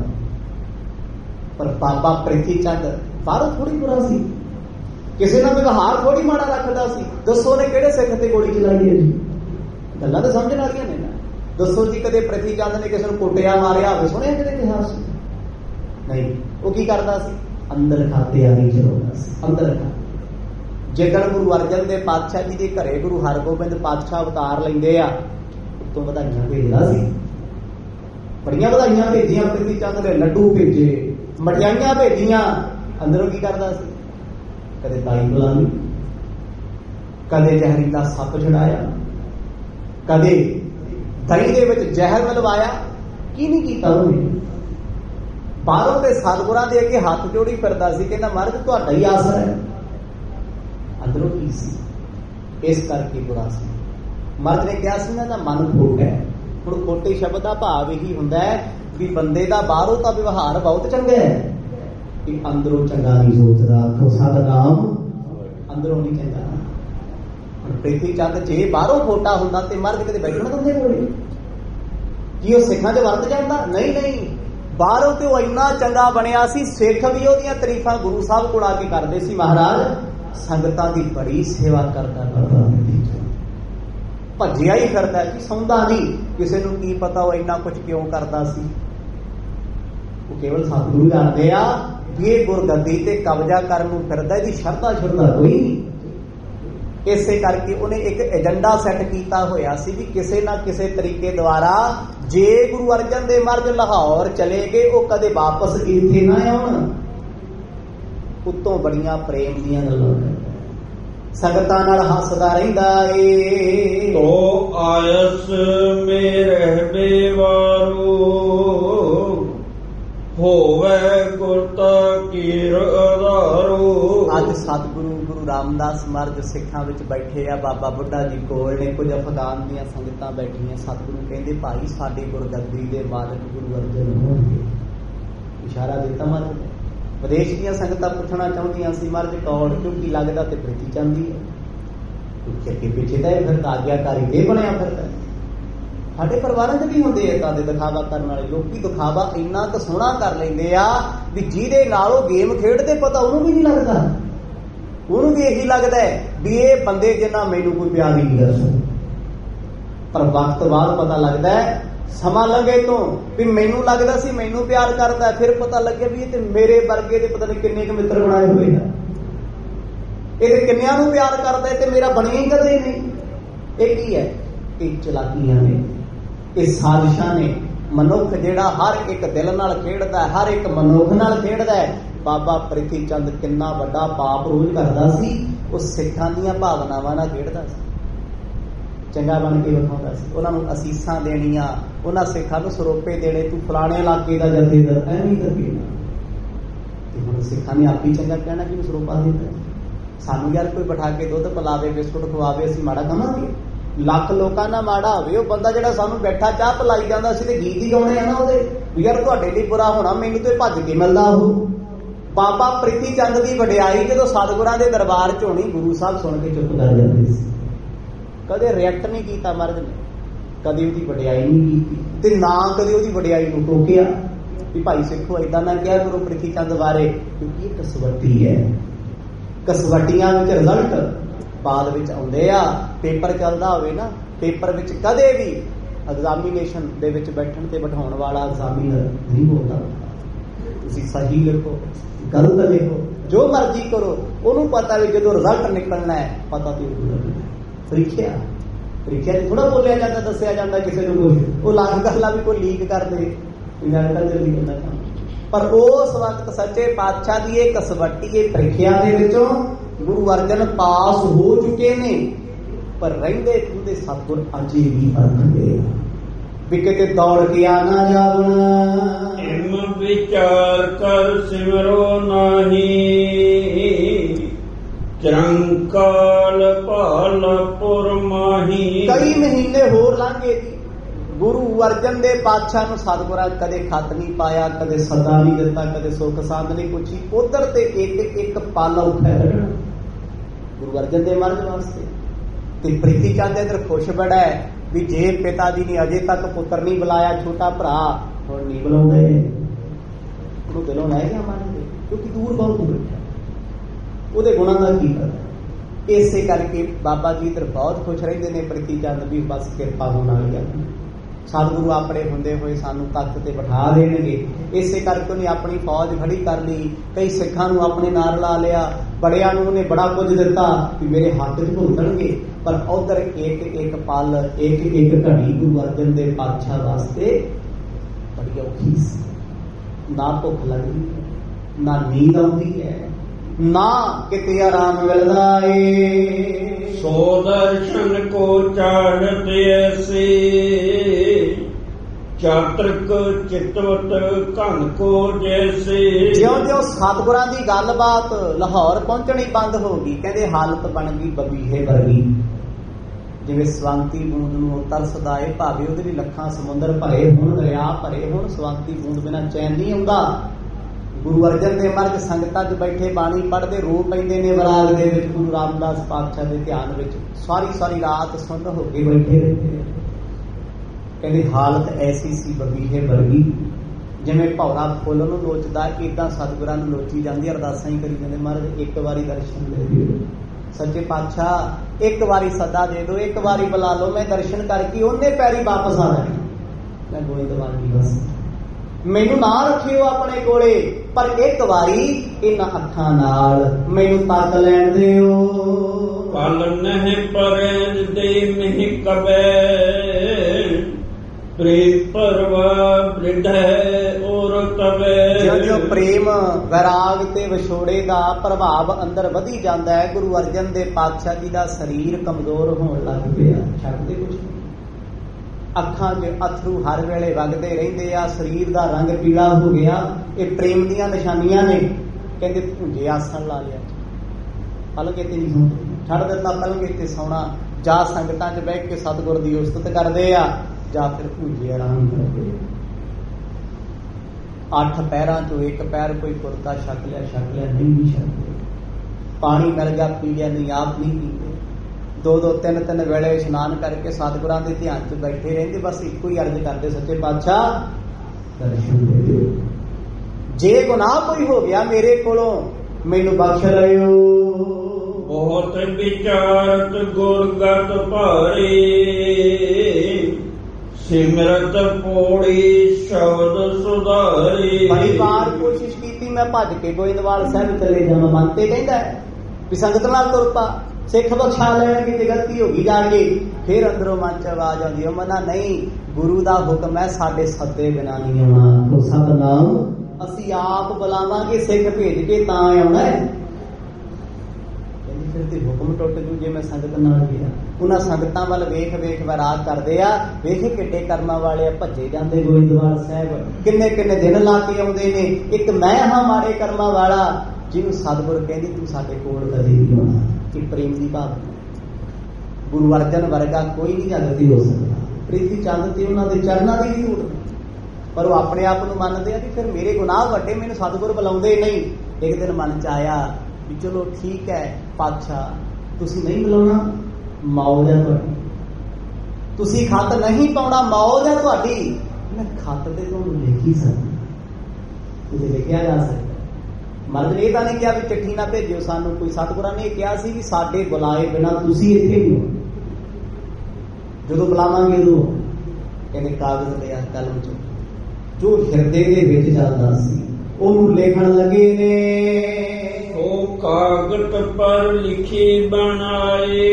Speaker 1: पर बाबा प्रीति चंद बाहरों थोड़ी बुरा सी, किसी ना व्यवहार थोड़ी माड़ा रखदा सी। दसो ने किहड़े सिख ते गोली चलाई है जी? गल्लां तो समझण वालियां ने ना। दसो जी कदे प्रीति चंद ने किसी नूं कुटिया मारिया होवे सुणिया किते इतिहास नहीं? वो की करदा सी? अंदर खाते आ नहीं चलाउंदा सी, अंदर खाते। जिदण गुरु अर्जन देव पातशाह जी के घरे गुरु हरगोबिंद पातशाह अवतार लैंदे आ, उत्तों बधाइयां भेजदा सी, बड़ियां बधाइयां भेजियां। प्रीति चंद ने लड्डू भेजे, मठियाइयां भेजियां। अंदरों की करदा सी? कदे ताई बुलानी, कदे जहरीला सप छड़ाया, कदे दही दे विच जहर मिलवाया। की नहीं कीता उन्हें? बाहरों के सतगुरां दे अगे हथ जोड़ी फिरदा सी, कहंदा महाराज तुहाडा ही आसरा है। अंदरों की सी? इस करके बुरा सी। मर्द ने क्या सी ना मन खोट है। हुण खोटे शब्द का भाव यही हुंदा है भी बंदे का बाहरों का व्यवहार बहुत चंगा है, कि अंदरों चंगा नहीं सोचदा। तो सतनाम, अंदरों नहीं चंगा। प्रीति चंद जे बाहरों खोटा हुंदा ते मर्द कदे बैठण दिंदे कोले? कि वो सिखां च वरत जांदा? नहीं नहीं, बाहरों ते वो इन्ना चंगा बनिया सी, सिख भी ओहदियां तारीफां गुरु साहब कोल आके करदे सी। महाराज संगतां दी बड़ी सेवा करदा करदा भज्जिया ही करदा कि सौंदा नहीं। किसी नूं की पता वो इन्ना कुछ क्यों करदा सी? वो केवल सतगुरु जानदे आ भी ये गुरगद्दी ते कब्जा करन नूं फिरदा, इहदी शरधा शुरधा कोई नहीं। ਇਸੇ ਕਰਕੇ ਉਹਨੇ ਇੱਕ ਏਜੰਡਾ ਸੈੱਟ ਕੀਤਾ ਹੋਇਆ ਸੀ ਵੀ ਕਿਸੇ ਨਾ ਕਿਸੇ ਤਰੀਕੇ ਦੁਆਰਾ ਜੇ ਗੁਰੂ ਅਰਜਨ ਦੇਵ ਮਹਾਰਾਜ ਲਾਹੌਰ ਚਲੇ ਗਏ ਉਹ ਕਦੇ ਵਾਪਸ ਇੱਥੇ ਨਾ ਆਉਣ। ਉੱਤੋਂ ਬੜੀਆਂ ਪ੍ਰੇਮ ਦੀਆਂ ਗੱਲਾਂ ਸੰਗਤਾਂ ਨਾਲ ਹੱਸਦਾ ਰਹਿੰਦਾ ਏ।
Speaker 2: ਤੋ ਆਇਸ ਮੇ ਰਹਿਬੇ ਵਾਰੂ ਹੋਵੇ ਗੁਰਤਾ ਕੀਰ ਆਧਾਰੂ।
Speaker 1: ਅੱਜ ਸਤਿਗੁਰੂ ਗੁਰੂ ਰਾਮਦਾਸ ਮਹਾਰਾਜ ਸਿੱਖਾਂ ਵਿੱਚ ਬੈਠੇ ਆ, ਬਾਬਾ ਬੁੱਢਾ ਜੀ ਕੋਲ ਨੇ, ਕੁਝ ਅਫਗਾਨ ਦੀਆਂ ਸੰਗਤਾਂ ਬੈਠੀਆਂ। ਸਤਿਗੁਰੂ ਕਹਿੰਦੇ ਭਾਈ ਸਾਡੇ ਗੁਰਗੱਦੀ ਦੇ ਮਾਲਕ ਗੁਰੂ ਅਰਜਨ ਹੋਣਗੇ। ਇਸ਼ਾਰਾ ਦਿੱਤਾ ਮਹਾਰਾਜ ਨੇ। ਵਿਦੇਸ਼ ਦੀਆਂ ਸੰਗਤਾਂ ਪੁੱਛਣਾ ਚਾਹੁੰਦੀਆਂ ਸੀ ਮਹਾਰਾਜ ਕੌਣ, ਕਿਉਂਕਿ ਲੱਗਦਾ ਤੇ ਪ੍ਰੀਤੀ ਚੰਦ ਹੀ ਹੈ, ਕਿਉਂਕਿ ਅੱਗੇ ਪਿੱਛੇ ਤਾਂ ਇਹ ਫਿਰ ਆਗਿਆਕਾਰੀ ਇਹ ਬਣਿਆ ਫਿਰਦਾ। ਸਾਡੇ ਪਰਿਵਾਰਾਂ 'ਚ ਵੀ ਹੁੰਦੇ ਏਦਾਂ ਦੇ ਦਿਖਾਵਾ ਕਰਨ ਵਾਲੇ ਲੋਕੀ। ਦਿਖਾਵਾ ਇੰਨਾ ਕੁ ਸੋਹਣਾ ਕਰ ਲੈਂਦੇ ਆ ਵੀ ਜਿਹਦੇ ਨਾਲ ਉਹ ਗੇਮ ਖੇਡਦੇ ਪਤਾ ਉਹਨੂੰ ਵੀ ਨਹੀਂ ਲੱਗਦਾ, ਉਹਨੂੰ ਵੀ ਇਹੀ ਲੱਗਦਾ ਵੀ ਇਹ ਬੰਦੇ ਜਿੰਨਾ ਮੈਨੂੰ ਕੋਈ ਪਿਆਰ ਹੀ ਨਹੀਂ ਕਰ ਸਕਦਾ। ਪਰ ਵਕਤ ਬਾਅਦ ਪਤਾ ਲੱਗਦਾ ਸਮਾਂ ਲੰਘੇ ਤੋਂ ਵੀ ਮੈਨੂੰ ਲੱਗਦਾ ਸੀ ਮੈਨੂੰ ਪਿਆਰ ਕਰਦਾ, ਫਿਰ ਪਤਾ ਲੱਗਿਆ ਵੀ ਇਹ ਤੇ ਮੇਰੇ ਵਰਗੇ ਦੇ ਪਤਾ ਨਹੀਂ ਕਿੰਨੇ ਕੁ ਮਿੱਤਰ ਬਣਾਏ ਹੋਏ ਆ, ਇਹਦੇ ਕਿੰਨਿਆਂ ਨੂੰ ਪਿਆਰ ਕਰਦਾ ਤੇ ਮੇਰਾ ਬਣਿਆ ਹੀ ਕਦੇ ਨਹੀਂ। ਇਹ ਕੀ ਹੈ? ਇਹ ਚਲਾਕੀਆਂ ਨੇ, ਇਹ ਸਾਜ਼ਿਸ਼ਾਂ ਨੇ। ਮਨੁੱਖ ਜਿਹੜਾ ਹਰ ਇੱਕ ਦਿਲ ਨਾਲ ਖੇਡਦਾ, ਹਰ ਇੱਕ ਮਨੁੱਖ ਨਾਲ ਖੇਡਦਾ ਹੈ। ਬਾਬਾ ਪ੍ਰੀਤੀ ਚੰਦ ਕਿੰਨਾ ਵੱਡਾ ਪਾਪ ਰੋਜ਼ ਕਰਦਾ ਸੀ, ਉਹ ਸਿੱਖਾਂ ਦੀਆਂ ਭਾਵਨਾਵਾਂ ਨਾਲ ਖੇਡਦਾ ਸੀ, ਚੰਗਾ ਬਣ ਕੇ ਵਿਖਾਉਂਦਾ ਸੀ, ਉਹਨਾਂ ਨੂੰ ਅਸੀਸਾਂ ਦੇਣੀਆਂ, ਉਹਨਾਂ ਸਿੱਖਾਂ ਨੂੰ ਸਰੋਪੇ ਦੇਣੇ, ਤੂੰ ਫਲਾਣੇ ਇਲਾਕੇ ਦਾ ਜਥੇਦਾਰ ਐਵੇਂ ਕਰਕੇ। ਤੇ ਹੁਣ ਸਿੱਖਾਂ ਨੇ ਆਪ ਹੀ ਚੰਗਾ ਕਹਿਣਾ ਕਿ ਸਰੋਪਾ ਦੇਣਾ। ਸਾਨੂੰ ਯਾਰ ਕੋਈ ਬਿਠਾ ਕੇ ਦੁੱਧ ਪਿਲਾਵੇ, ਬਿਸਕੁਟ ਖਵਾਵੇ, ਅਸੀਂ ਮਾੜਾ ਕਹਾਂਗੇ? ਲੱਖ ਲੋਕਾਂ ਨਾਲ ਮਾੜਾ ਹੋਵੇ ਉਹ ਬੰਦਾ ਜਿਹੜਾ ਸਾਨੂੰ ਬੈਠਾ ਚਾਹ ਪਿਲਾਈ ਜਾਂਦਾ ਸੀ ਤੇ ਗੀਤ ਹੀ ਗਾਉਣੇ ਆ ਨਾ ਉਹਦੇ ਵੀ ਯਾਰ ਤੁਹਾਡੇ ਲਈ ਬੁਰਾ ਹੋਣਾ, ਮੈਨੂੰ ਤੇ ਭੱਜ ਕੇ ਮਿਲਦਾ ਉਹ। ਬਾਬਾ ਪ੍ਰੀਤੀ ਚੰਦ ਦੀ ਵਡਿਆਈ ਜਦੋਂ ਸਤਿਗੁਰਾਂ ਦੇ ਦਰਬਾਰ 'ਚ ਹੋਣੀ, ਗੁਰੂ ਸਾਹਿਬ ਸੁਣ ਕੇ ਚੁੱਪ ਕਰ ਜਾਂਦੇ ਸੀ। ਕਦੇ ਰਿਐਕਟ ਨਹੀਂ ਕੀਤਾ ਮਹਾਰਾਜ ਨੇ, ਕਦੇ ਉਹਦੀ ਵਡਿਆਈ ਨਹੀਂ ਕੀਤੀ ਤੇ ਨਾ ਕਦੇ ਉਹਦੀ ਵਡਿਆਈ ਨੂੰ ਟੋਕਿਆ ਵੀ ਭਾਈ ਸਿੱਖੋ ਏਦਾਂ ਨਾ ਕਿਹਾ ਗੁਰੂ ਪ੍ਰੀਤੀ ਚੰਦ ਬਾਰੇ, ਕਿਉਂਕਿ ਇਹ ਕਸਵੱਟੀ ਹੈ। ਕਸਵੱਟੀਆਂ ਵਿੱਚ ਰਿਜ਼ਲਟ ਬਾਅਦ ਵਿੱਚ ਆਉਂਦੇ ਆ। ਪੇਪਰ ਚੱਲਦਾ ਹੋਵੇ ਨਾ, ਪੇਪਰ ਵਿੱਚ ਕਦੇ ਵੀ ਐਗਜ਼ਾਮੀਨੇਸ਼ਨ ਦੇ ਵਿੱਚ ਬੈਠਣ ਤੇ ਬਿਠਾਉਣ ਵਾਲਾ ਐਗਜ਼ਾਮੀਨਰ ਨਹੀਂ ਬੋਲਦਾ। ਤੁਸੀਂ ਸਹੀ ਲਿਖੋ, ਗਲਤ ਲਿਖੋ, ਜੋ ਮਰਜ਼ੀ ਕਰੋ, ਉਹਨੂੰ ਪਤਾ ਵੀ ਜਦੋਂ ਰਿਜ਼ਲਟ ਨਿਕਲਣਾ ਹੈ ਪਤਾ ਤੇ ਪ੍ਰੀਖਿਆ ਪ੍ਰੀਖਿਆ ਥੋੜਾ ਬੋਲਿਆ ਜਾਂਦਾ, ਦੱਸਿਆ ਜਾਂਦਾ ਕਿਸੇ ਨੂੰ ਕੁਝ, ਉਹ ਲੱਗ ਗੱਲਾਂ ਵੀ ਕੋਈ ਲੀਕ ਕਰ ਦੇ ਜਲਦੀ ਕਰਨਾ ਕੰਮ। ਪਰ ਉਸ ਵਕਤ ਸੱਚੇ ਪਾਤਸ਼ਾਹ ਦੀ ਇਹ ਕਸਵੱਟੀ, ਇਹ ਪ੍ਰੀਖਿਆ ਦੇ ਵਿੱਚੋਂ ਗੁਰੂ ਅਰਜਨ ਪਾਸ ਹੋ ਚੁੱਕੇ ਨੇ, ਪਰ ਰਹਿੰਦੇ ਖੁੰਦੇ ਸਤਿਗੁਰ ਅਜੇ ਵੀ ਅਰਖਦੇ ਵੀ ਕਿਤੇ ਦੌੜ ਕੇ ਆ ਨਾ ਜਾਵਣ।
Speaker 2: ਇਮ ਵਿਚਾਰ ਕਰ ਸਿਮਰੋ ਨਾਹੀ ਚਰੰਕਾਲ ਭਾਲ ਪੁਰ ਮਾਹੀ। ਕਈ ਮਹੀਨੇ ਹੋਰ ਲੰਘੇ ਜੀ, ਗੁਰੂ ਅਰਜਨ ਦੇਵ ਪਾਤਸ਼ਾਹ ਨੂੰ ਸਤਿਗੁਰਾਂ ਕਦੇ ਖਤ ਨਹੀਂ ਪਾਇਆ, ਕਦੇ ਸੱਦਾ ਨਹੀਂ ਦਿੱਤਾ, ਕਦੇ ਸੁੱਖ ਸਾਂਦ ਨਹੀਂ ਪੁੱਛੀ। ਉਧਰ ਤੇ ਇੱਕ ਇੱਕ ਪਲ ਉੱਠਿਆ ਗੁਰੂ ਅਰਜਨ ਦੇਵ ਮਹਾਰਾਜ ਵਾਸਤੇ। ਤੇ ਪ੍ਰੀਤੀ ਚੰਦ ਇੱਧਰ ਖੁਸ਼ ਬੜਾ ਹੈ ਵੀ ਜੇ ਪਿਤਾ ਜੀ ਨੇ ਅਜੇ ਤੱਕ ਪੁੱਤਰ ਨਹੀਂ ਬੁਲਾਇਆ, ਛੋਟਾ ਭਰਾ ਹੁਣ ਨਹੀਂ ਬੁਲਾਉਂਦੇ, ਉਹਨੂੰ ਦਿਲੋਂ ਲੈ ਗਿਆ ਮੰਨਦੇ, ਕਿਉਂਕਿ ਦੂਰ ਬਹੁਤ ਬੈਠਾ, ਉਹਦੇ ਗੁਣਾਂ ਦਾ ਕੀ ਕਰਦਾ। ਇਸੇ ਕਰਕੇ ਬਾਬਾ ਜੀ ਇੱਧਰ ਬਹੁਤ ਖੁਸ਼ ਰਹਿੰਦੇ ਨੇ ਪ੍ਰੀਤੀ ਚੰਦ ਵੀ ਬਸ ਕਿਰਪਾ ਹੋਣ ਵਾਲੀ ਆ, ਸਤਿਗੁਰੂ ਆਪਣੇ ਹੁੰਦੇ ਹੋਏ ਸਾਨੂੰ ਤਖਤ ਤੇ ਬਿਠਾ ਦੇਣਗੇ। ਇਸੇ ਕਰਕੇ ਉਹਨੇ ਆਪਣੀ ਫੌਜ ਖੜੀ ਕਰ ਲਈ, ਕਈ ਸਿੱਖਾਂ ਨੂੰ ਆਪਣੇ ਨਾਲ ਲਾ ਲਿਆ, ਬੜਿਆਂ ਨੂੰ ਉਹਨੇ ਬੜਾ ਕੁਝ ਦਿੱਤਾ ਵੀ ਮੇਰੇ ਹੱਥ 'ਚ ਭੁਗਤਣਗੇ। ਪਰ ਉਧਰ ਇੱਕ ਇੱਕ ਪਲ, ਇੱਕ ਇੱਕ ਘੜੀ ਗੁਰੂ ਅਰਜਨ ਦੇਵ ਪਾਤਸ਼ਾਹ ਵਾਸਤੇ ਬੜੀ ਔਖੀ ਸੀ। ਨਾ ਭੁੱਖ ਲੱਗਦੀ, ਨਾ ਨੀਂਦ ਆਉਂਦੀ ਹੈ, ਨਾ ਕਿਤੇ ਆਰਾਮ ਮਿਲਦਾ ਏ। ਸੋ ਦਰਸ਼ਨ ਕੋ ਚਾਹਤ ਐਸੀ ਚਾਤ੍ਰਿਕ ਚਿਤਵਤ ਘਨ ਕੋ ਜੈਸੇ।
Speaker 1: ਜਿਉਂ-ਜਿਉਂ ਸਤਿਗੁਰਾਂ ਦੀ ਗੱਲਬਾਤ ਲਾਹੌਰ ਪਹੁੰਚਣੀ ਬੰਦ ਹੋ ਗਈ, ਕਹਿੰਦੇ ਹਾਲਤ ਬਣ ਗਈ ਬਬੀਹੇ ਵਰਗੀ। ਜਿਵੇਂ ਸਵੰਤੀ ਬੂੰਦ ਨੂੰ ਤਰਸਦਾ ਏ, ਭਾਵੇਂ ਉਹਦੇ ਲਈ ਲੱਖਾਂ ਸਮੁੰਦਰ ਭਰੇ ਹੋਣ, ਦਰਿਆ ਭਰੇ ਹੋਣ, ਸਵੰਤੀ ਬੂੰਦ ਬਿਨਾਂ ਚੈਨ ਨਹੀਂ ਆਉਂਦਾ। ਗੁਰੂ ਅਰਜਨ ਦੇਵ ਮਹਾਰਾਜ ਸੰਗਤਾਂ 'ਚ ਬੈਠੇ ਬਾਣੀ ਪੜ੍ਹਦੇ, ਰੋ ਪੈਂਦੇ ਨੇ ਵਿਰਾਗ ਦੇ ਵਿੱਚ ਗੁਰੂ ਰਾਮਦਾਸ ਪਾਤਸ਼ਾਹ ਦੇ ਧਿਆਨ ਵਿੱਚ, ਸਾਰੀ ਰਾਤ ਸੁੰਨ ਹੋ ਕੇ ਬੈਠੇ ਰਹਿੰਦੇ। ਕਹਿੰਦੇ ਹਾਲਤ ਐਸੀ ਸੀ ਬਬੀਹੇ ਵਰਗੀ, ਜਿਵੇਂ ਭੌਰਾ ਫੁੱਲ ਨੂੰ ਲੋਚਦਾ, ਏਦਾਂ ਸਤਿਗੁਰਾਂ ਨੂੰ ਲੋਚੀ ਜਾਂਦੀ। ਅਰਦਾਸਾਂ ਹੀ ਕਰੀ ਜਾਂਦੇ, ਮਹਾਰਾਜ ਇੱਕ ਵਾਰੀ ਦਰਸ਼ਨ ਦੇ ਦਿਓ, ਸੱਚੇ ਪਾਤਸ਼ਾਹ ਇੱਕ ਵਾਰੀ ਸੱਦਾ ਦੇ ਦਿਓ, ਇੱਕ ਵਾਰੀ ਬੁਲਾ ਲਓ, ਮੈਂ ਦਰਸ਼ਨ ਕਰਕੇ ਉਹਨੇ ਪੈਰੀ ਵਾਪਸ ਆ ਜਾਣਾ, ਮੈਂ ਗੋਇੰਦਵਾਲ ਦੀ ਬਸ ਮੈਨੂੰ ਨਾ ਰੱਖਿਓ ਆਪਣੇ ਕੋਲੇ, ਪਰ ਇੱਕ ਵਾਰੀ ਇਹਨਾਂ ਅੱਖਾਂ ਨਾਲ ਮੈਨੂੰ ਤੱਕ ਲੈਣ ਦਿਓ।
Speaker 2: ਪਲ ਨਹਿ ਪਰਜ ਦੇ ਮਿਹ ਕਬੈ, ਪ੍ਰੇਮ ਪਰਵਾ ਬ੍ਰਿਢੈ ਔਰ ਤਬੈ।
Speaker 1: ਜਿਉਂ ਪ੍ਰੇਮ ਵੈਰਾਗ ਤੇ ਵਿਛੋੜੇ ਦਾ ਪ੍ਰਭਾਵ ਅੰਦਰ ਵਧੀ ਜਾਂਦਾ ਹੈ, ਗੁਰੂ ਅਰਜਨ ਦੇਵ ਪਾਤਸ਼ਾਹ ਜੀ ਦਾ ਸਰੀਰ ਕਮਜ਼ੋਰ ਹੋਣ ਲੱਗ ਪਿਆ। ਛੱਡਦੇ ਕੁਛ ਨਹੀਂ, ਅੱਖਾਂ 'ਚ ਅਥਰੂ ਹਰ ਵੇਲੇ ਵਗਦੇ ਰਹਿੰਦੇ ਆ, ਸਰੀਰ ਦਾ ਰੰਗ ਪੀਲਾ ਹੋ ਗਿਆ। ਇਹ ਪ੍ਰੇਮ ਦੀਆਂ ਨਿਸ਼ਾਨੀਆਂ ਨੇ। ਕਹਿੰਦੇ ਭੁੰਜੇ ਆਸਣ ਲਾ ਲਿਆ, ਪਲਕੇ ਤੇ ਨਹੀਂ ਸੌਂਦੇ, ਛੱਡ ਦਿੱਤਾ ਪਲਕੇ ਤੇ ਸੌਣਾ। ਜਾਂ ਸੰਗਤਾਂ 'ਚ ਬਹਿ ਕੇ ਸਤਿਗੁਰ ਦੀ ਉਸਤਤ ਕਰਦੇ ਆ, ਜਾਂ ਫਿਰ ਭੁੰਜੇ ਆਰਾਮ ਕਰਦੇ। 8 ਪੈਰਾਂ 'ਚੋਂ ਇੱਕ ਪੈਰ ਕੋਈ ਕੁਲਤਾ ਛਕ ਲਿਆ, ਨਹੀਂ ਵੀ ਛਕਦੇ। ਪਾਣੀ ਮਿਲ ਗਿਆ ਪੀ ਲਿਆ, ਨਹੀਂ ਆਪ ਨਹੀਂ ਪੀਂਦੇ। 2-2 3-3 ਵੇਲੇ ਇਸ਼ਨਾਨ ਕਰਕੇ ਸਤਿਗੁਰਾਂ ਦੇ ਧਿਆਨ 'ਚ ਬੈਠੇ ਰਹਿੰਦੇ, ਬਸ ਇੱਕੋ ਹੀ ਅਰਜ਼ ਕਰਦੇ, ਸੱਚੇ ਪਾਤਸ਼ਾਹ ਦਰਸ਼ਨ ਦੇ ਦਿਓ। ਜੇ ਗੁਨਾਹ ਕੋਈ ਹੋ ਗਿਆ ਮੇਰੇ ਕੋਲੋਂ, ਮੈਨੂੰ ਬਖਸ਼ ਲਿਓ।
Speaker 2: ਬਹੁਤ ਵਿਚਾਰਤ ਗੁਰਗਤ ਭਾਰੇ, ਸਿਮਰਤ ਪੋੜੀ ਸ਼ਬਦ ਸੁਧਾਰੇ।
Speaker 1: ਬੜੀ ਵਾਰ ਕੋਸ਼ਿਸ਼ ਕੀਤੀ ਮੈਂ ਭੱਜ ਕੇ ਗੋਇੰਦਵਾਲ ਸਾਹਿਬ ਚਲੇ ਜਾਵਾਂ, ਮਨ ਤੇ ਕਹਿੰਦਾ ਵੀ ਸੰਗਤ ਨਾਲ ਤੁਰ ਪਾ, ਸਿੱਖ ਬਖਸ਼ਾ ਲੈਣ ਦੀ ਗਲਤੀ ਹੋ ਗਈ ਜਾ ਕੇ। ਫਿਰ ਅੰਦਰੋਂ ਮਨ 'ਚ ਆਵਾਜ਼ ਆਉਂਦੀ, ਉਹ ਮਨਾ ਨਹੀਂ, ਗੁਰੂ ਦਾ ਹੁਕਮ ਹੈ, ਸਾਡੇ ਸੱਦੇ ਬਿਨਾਂ ਨਹੀਂ ਆਉਣਾ। ਉਹ ਸਤਿਨਾਮ ਅਸੀਂ ਆਪ ਬੁਲਾਵਾਂਗੇ, ਸਿੱਖ ਭੇਜ ਕੇ ਤਾਂ ਆਉਣਾ ਹੈ। ਫਿਰ ਤੇ ਹੁਕਮ ਟੁੱਟ ਜੂ ਜੇ ਮੈਂ ਸੰਗਤ ਨਾਲ ਗਿਆ। ਉਹਨਾਂ ਸੰਗਤਾਂ ਵੱਲ ਵੇਖ ਵੇਖ ਵੈਰਾਗ ਕਰਦੇ ਆ, ਵੇਖੇ ਕਿੱਡੇ ਕਰਮਾਂ ਵਾਲੇ ਆ, ਭੱਜੇ ਜਾਂਦੇ ਗੋਇੰਦਵਾਲ ਸਾਹਿਬ, ਕਿੰਨੇ ਕਿੰਨੇ ਦਿਨ ਲਾ ਕੇ ਆਉਂਦੇ ਨੇ। ਇੱਕ ਮੈਂ ਹਾਂ ਮਾੜੇ ਕਰਮਾਂ ਵਾਲਾ, ਜਿਹਨੂੰ ਸਤਿਗੁਰ ਕਹਿੰਦੀ ਤੂੰ ਸਾਡੇ ਕੋਲ ਕਦੇ ਨਹੀਂ ਆਉਣਾ। ਕਿ ਪ੍ਰੇਮ ਦੀ ਭਾਵਨਾ, ਗੁਰੂ ਅਰਜਨ ਵਰਗਾ ਕੋਈ ਨਹੀਂ ਜਗਤੀ ਹੋ ਸਕਦਾ। ਪ੍ਰੀਤੀ ਚੰਦ ਤੇ ਉਹਨਾਂ ਦੇ ਚਰਨਾਂ ਦੀ ਵੀ ਉੜ, ਪਰ ਉਹ ਆਪਣੇ ਆਪ ਨੂੰ ਮੰਨਦੇ ਆ ਕਿ ਫਿਰ ਮੇਰੇ ਗੁਨਾਹ ਵੱਡੇ, ਮੈਨੂੰ ਸਤਿਗੁਰ ਬੁਲਾਉਂਦੇ ਨਹੀਂ। ਇੱਕ ਦਿਨ ਮਨ 'ਚ ਆਇਆ ਵੀ ਚਲੋ ਠੀਕ ਹੈ ਪਾਤਸ਼ਾਹ, ਤੁਸੀਂ ਨਹੀਂ ਬੁਲਾਉਣਾ, ਮੌਜ ਹੈ ਤੁਹਾਡੀ। ਤੁਸੀਂ ਖੱਤ ਨਹੀਂ ਪਾਉਣਾ, ਮੌਜ ਹੈ ਤੁਹਾਡੀ। ਮੈਂ ਖੱਤ ਤੇ ਤੁਹਾਨੂੰ ਲਿਖ ਹੀ ਸਕਦਾ, ਉਹਦੇ ਲਿਖਿਆ ਜਾ ਸਕਦਾ। ਮਰਦ ਨੇ ਇਹ ਤਾਂ ਨਹੀਂ ਕਿਹਾ ਵੀ ਚਿੱਠੀ ਨਾ ਭੇਜਿਓ ਸਾਨੂੰ, ਕੋਈ ਸਤਿਗੁਰਾਂ ਨੇ ਇਹ ਕਿਹਾ ਸੀ ਵੀ ਸਾਡੇ ਬੁਲਾਏ ਬਿਨਾਂ ਤੁਸੀਂ ਇੱਥੇ ਨਹੀਂ ਹੋ, ਜਦੋਂ ਬੁਲਾਵਾਂਗੇ ਉਦੋਂ। ਕਹਿੰਦੇ ਕਾਗਜ਼ ਲਿਆ, ਕਲਮ 'ਚ ਜੋ ਹਿਰਦੇ ਦੇ ਵਿੱਚ ਚੱਲਦਾ ਸੀ ਉਹਨੂੰ ਲਿਖਣ ਲੱਗੇ ਨੇ।
Speaker 2: ਉਹ ਕਾਗਜ਼ ਪਰ ਲਿਖੀ ਬਣਾਏ,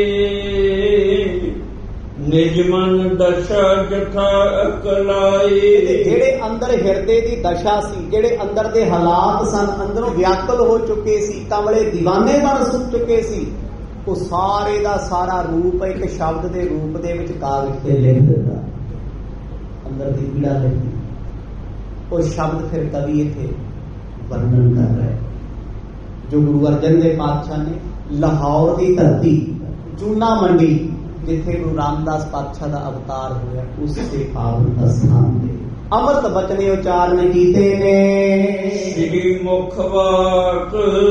Speaker 2: ਨਿਜ ਮਨ ਦਸ਼ਾ ਜਥਾ ਅਕਲਾਏ।
Speaker 1: ਜਿਹੜੇ ਅੰਦਰ ਹਿਰਦੇ ਦੀ ਦਸ਼ਾ ਸੀ, ਜਿਹੜੇ ਅੰਦਰ ਦੇ ਹਾਲਾਤ ਸਨ, ਅੰਦਰੋਂ ਵਿਆਕੁਲ ਹੋ ਚੁੱਕੇ ਸੀ, ਕਮਲੇ دیਵਾਨੇ ਬਣ ਸੁੱਕ ਚੁੱਕੇ ਸੀ, ਉਹ ਸਾਰੇ ਦਾ ਸਾਰਾ ਰੂਪ ਇੱਕ ਸ਼ਬਦ ਦੇ ਰੂਪ ਦੇ ਵਿੱਚ ਕਾਗਜ਼ ਤੇ ਲਿਖ ਦਿੱਤਾ। ਅੰਦਰ ਦੀ ਪੀੜਾ ਲਿਖੀ, ਉਹ ਸ਼ਬਦ ਫਿਰ ਕਵੀ ਇੱਥੇ ਵਰਣਨ ਕਰ ਰਿਹਾ ਹੈ। ਜੋ ਗੁਰੂ ਅਰਜਨ ਦੇਵ ਪਾਤਸ਼ਾਹ ਨੇ ਲਾਹੌਰ ਦੀ ਧਰਤੀ, ਚੂਨਾ ਮੰਡੀ, ਜਿੱਥੇ ਗੁਰੂ ਰਾਮਦਾਸ ਪਾਤਸ਼ਾਹ ਦਾ ਅਵਤਾਰ ਹੋਇਆ, ਉਸ ਦੇ ਪਾਵਨ ਸਥਾਨ ਤੇ ਅੰਮ੍ਰਿਤ ਬਚਨੇ ਉਚਾਰਨ ਕੀਤੇ ਨੇ।
Speaker 2: ਸ੍ਰੀ ਮੁਖ ਵਾਕ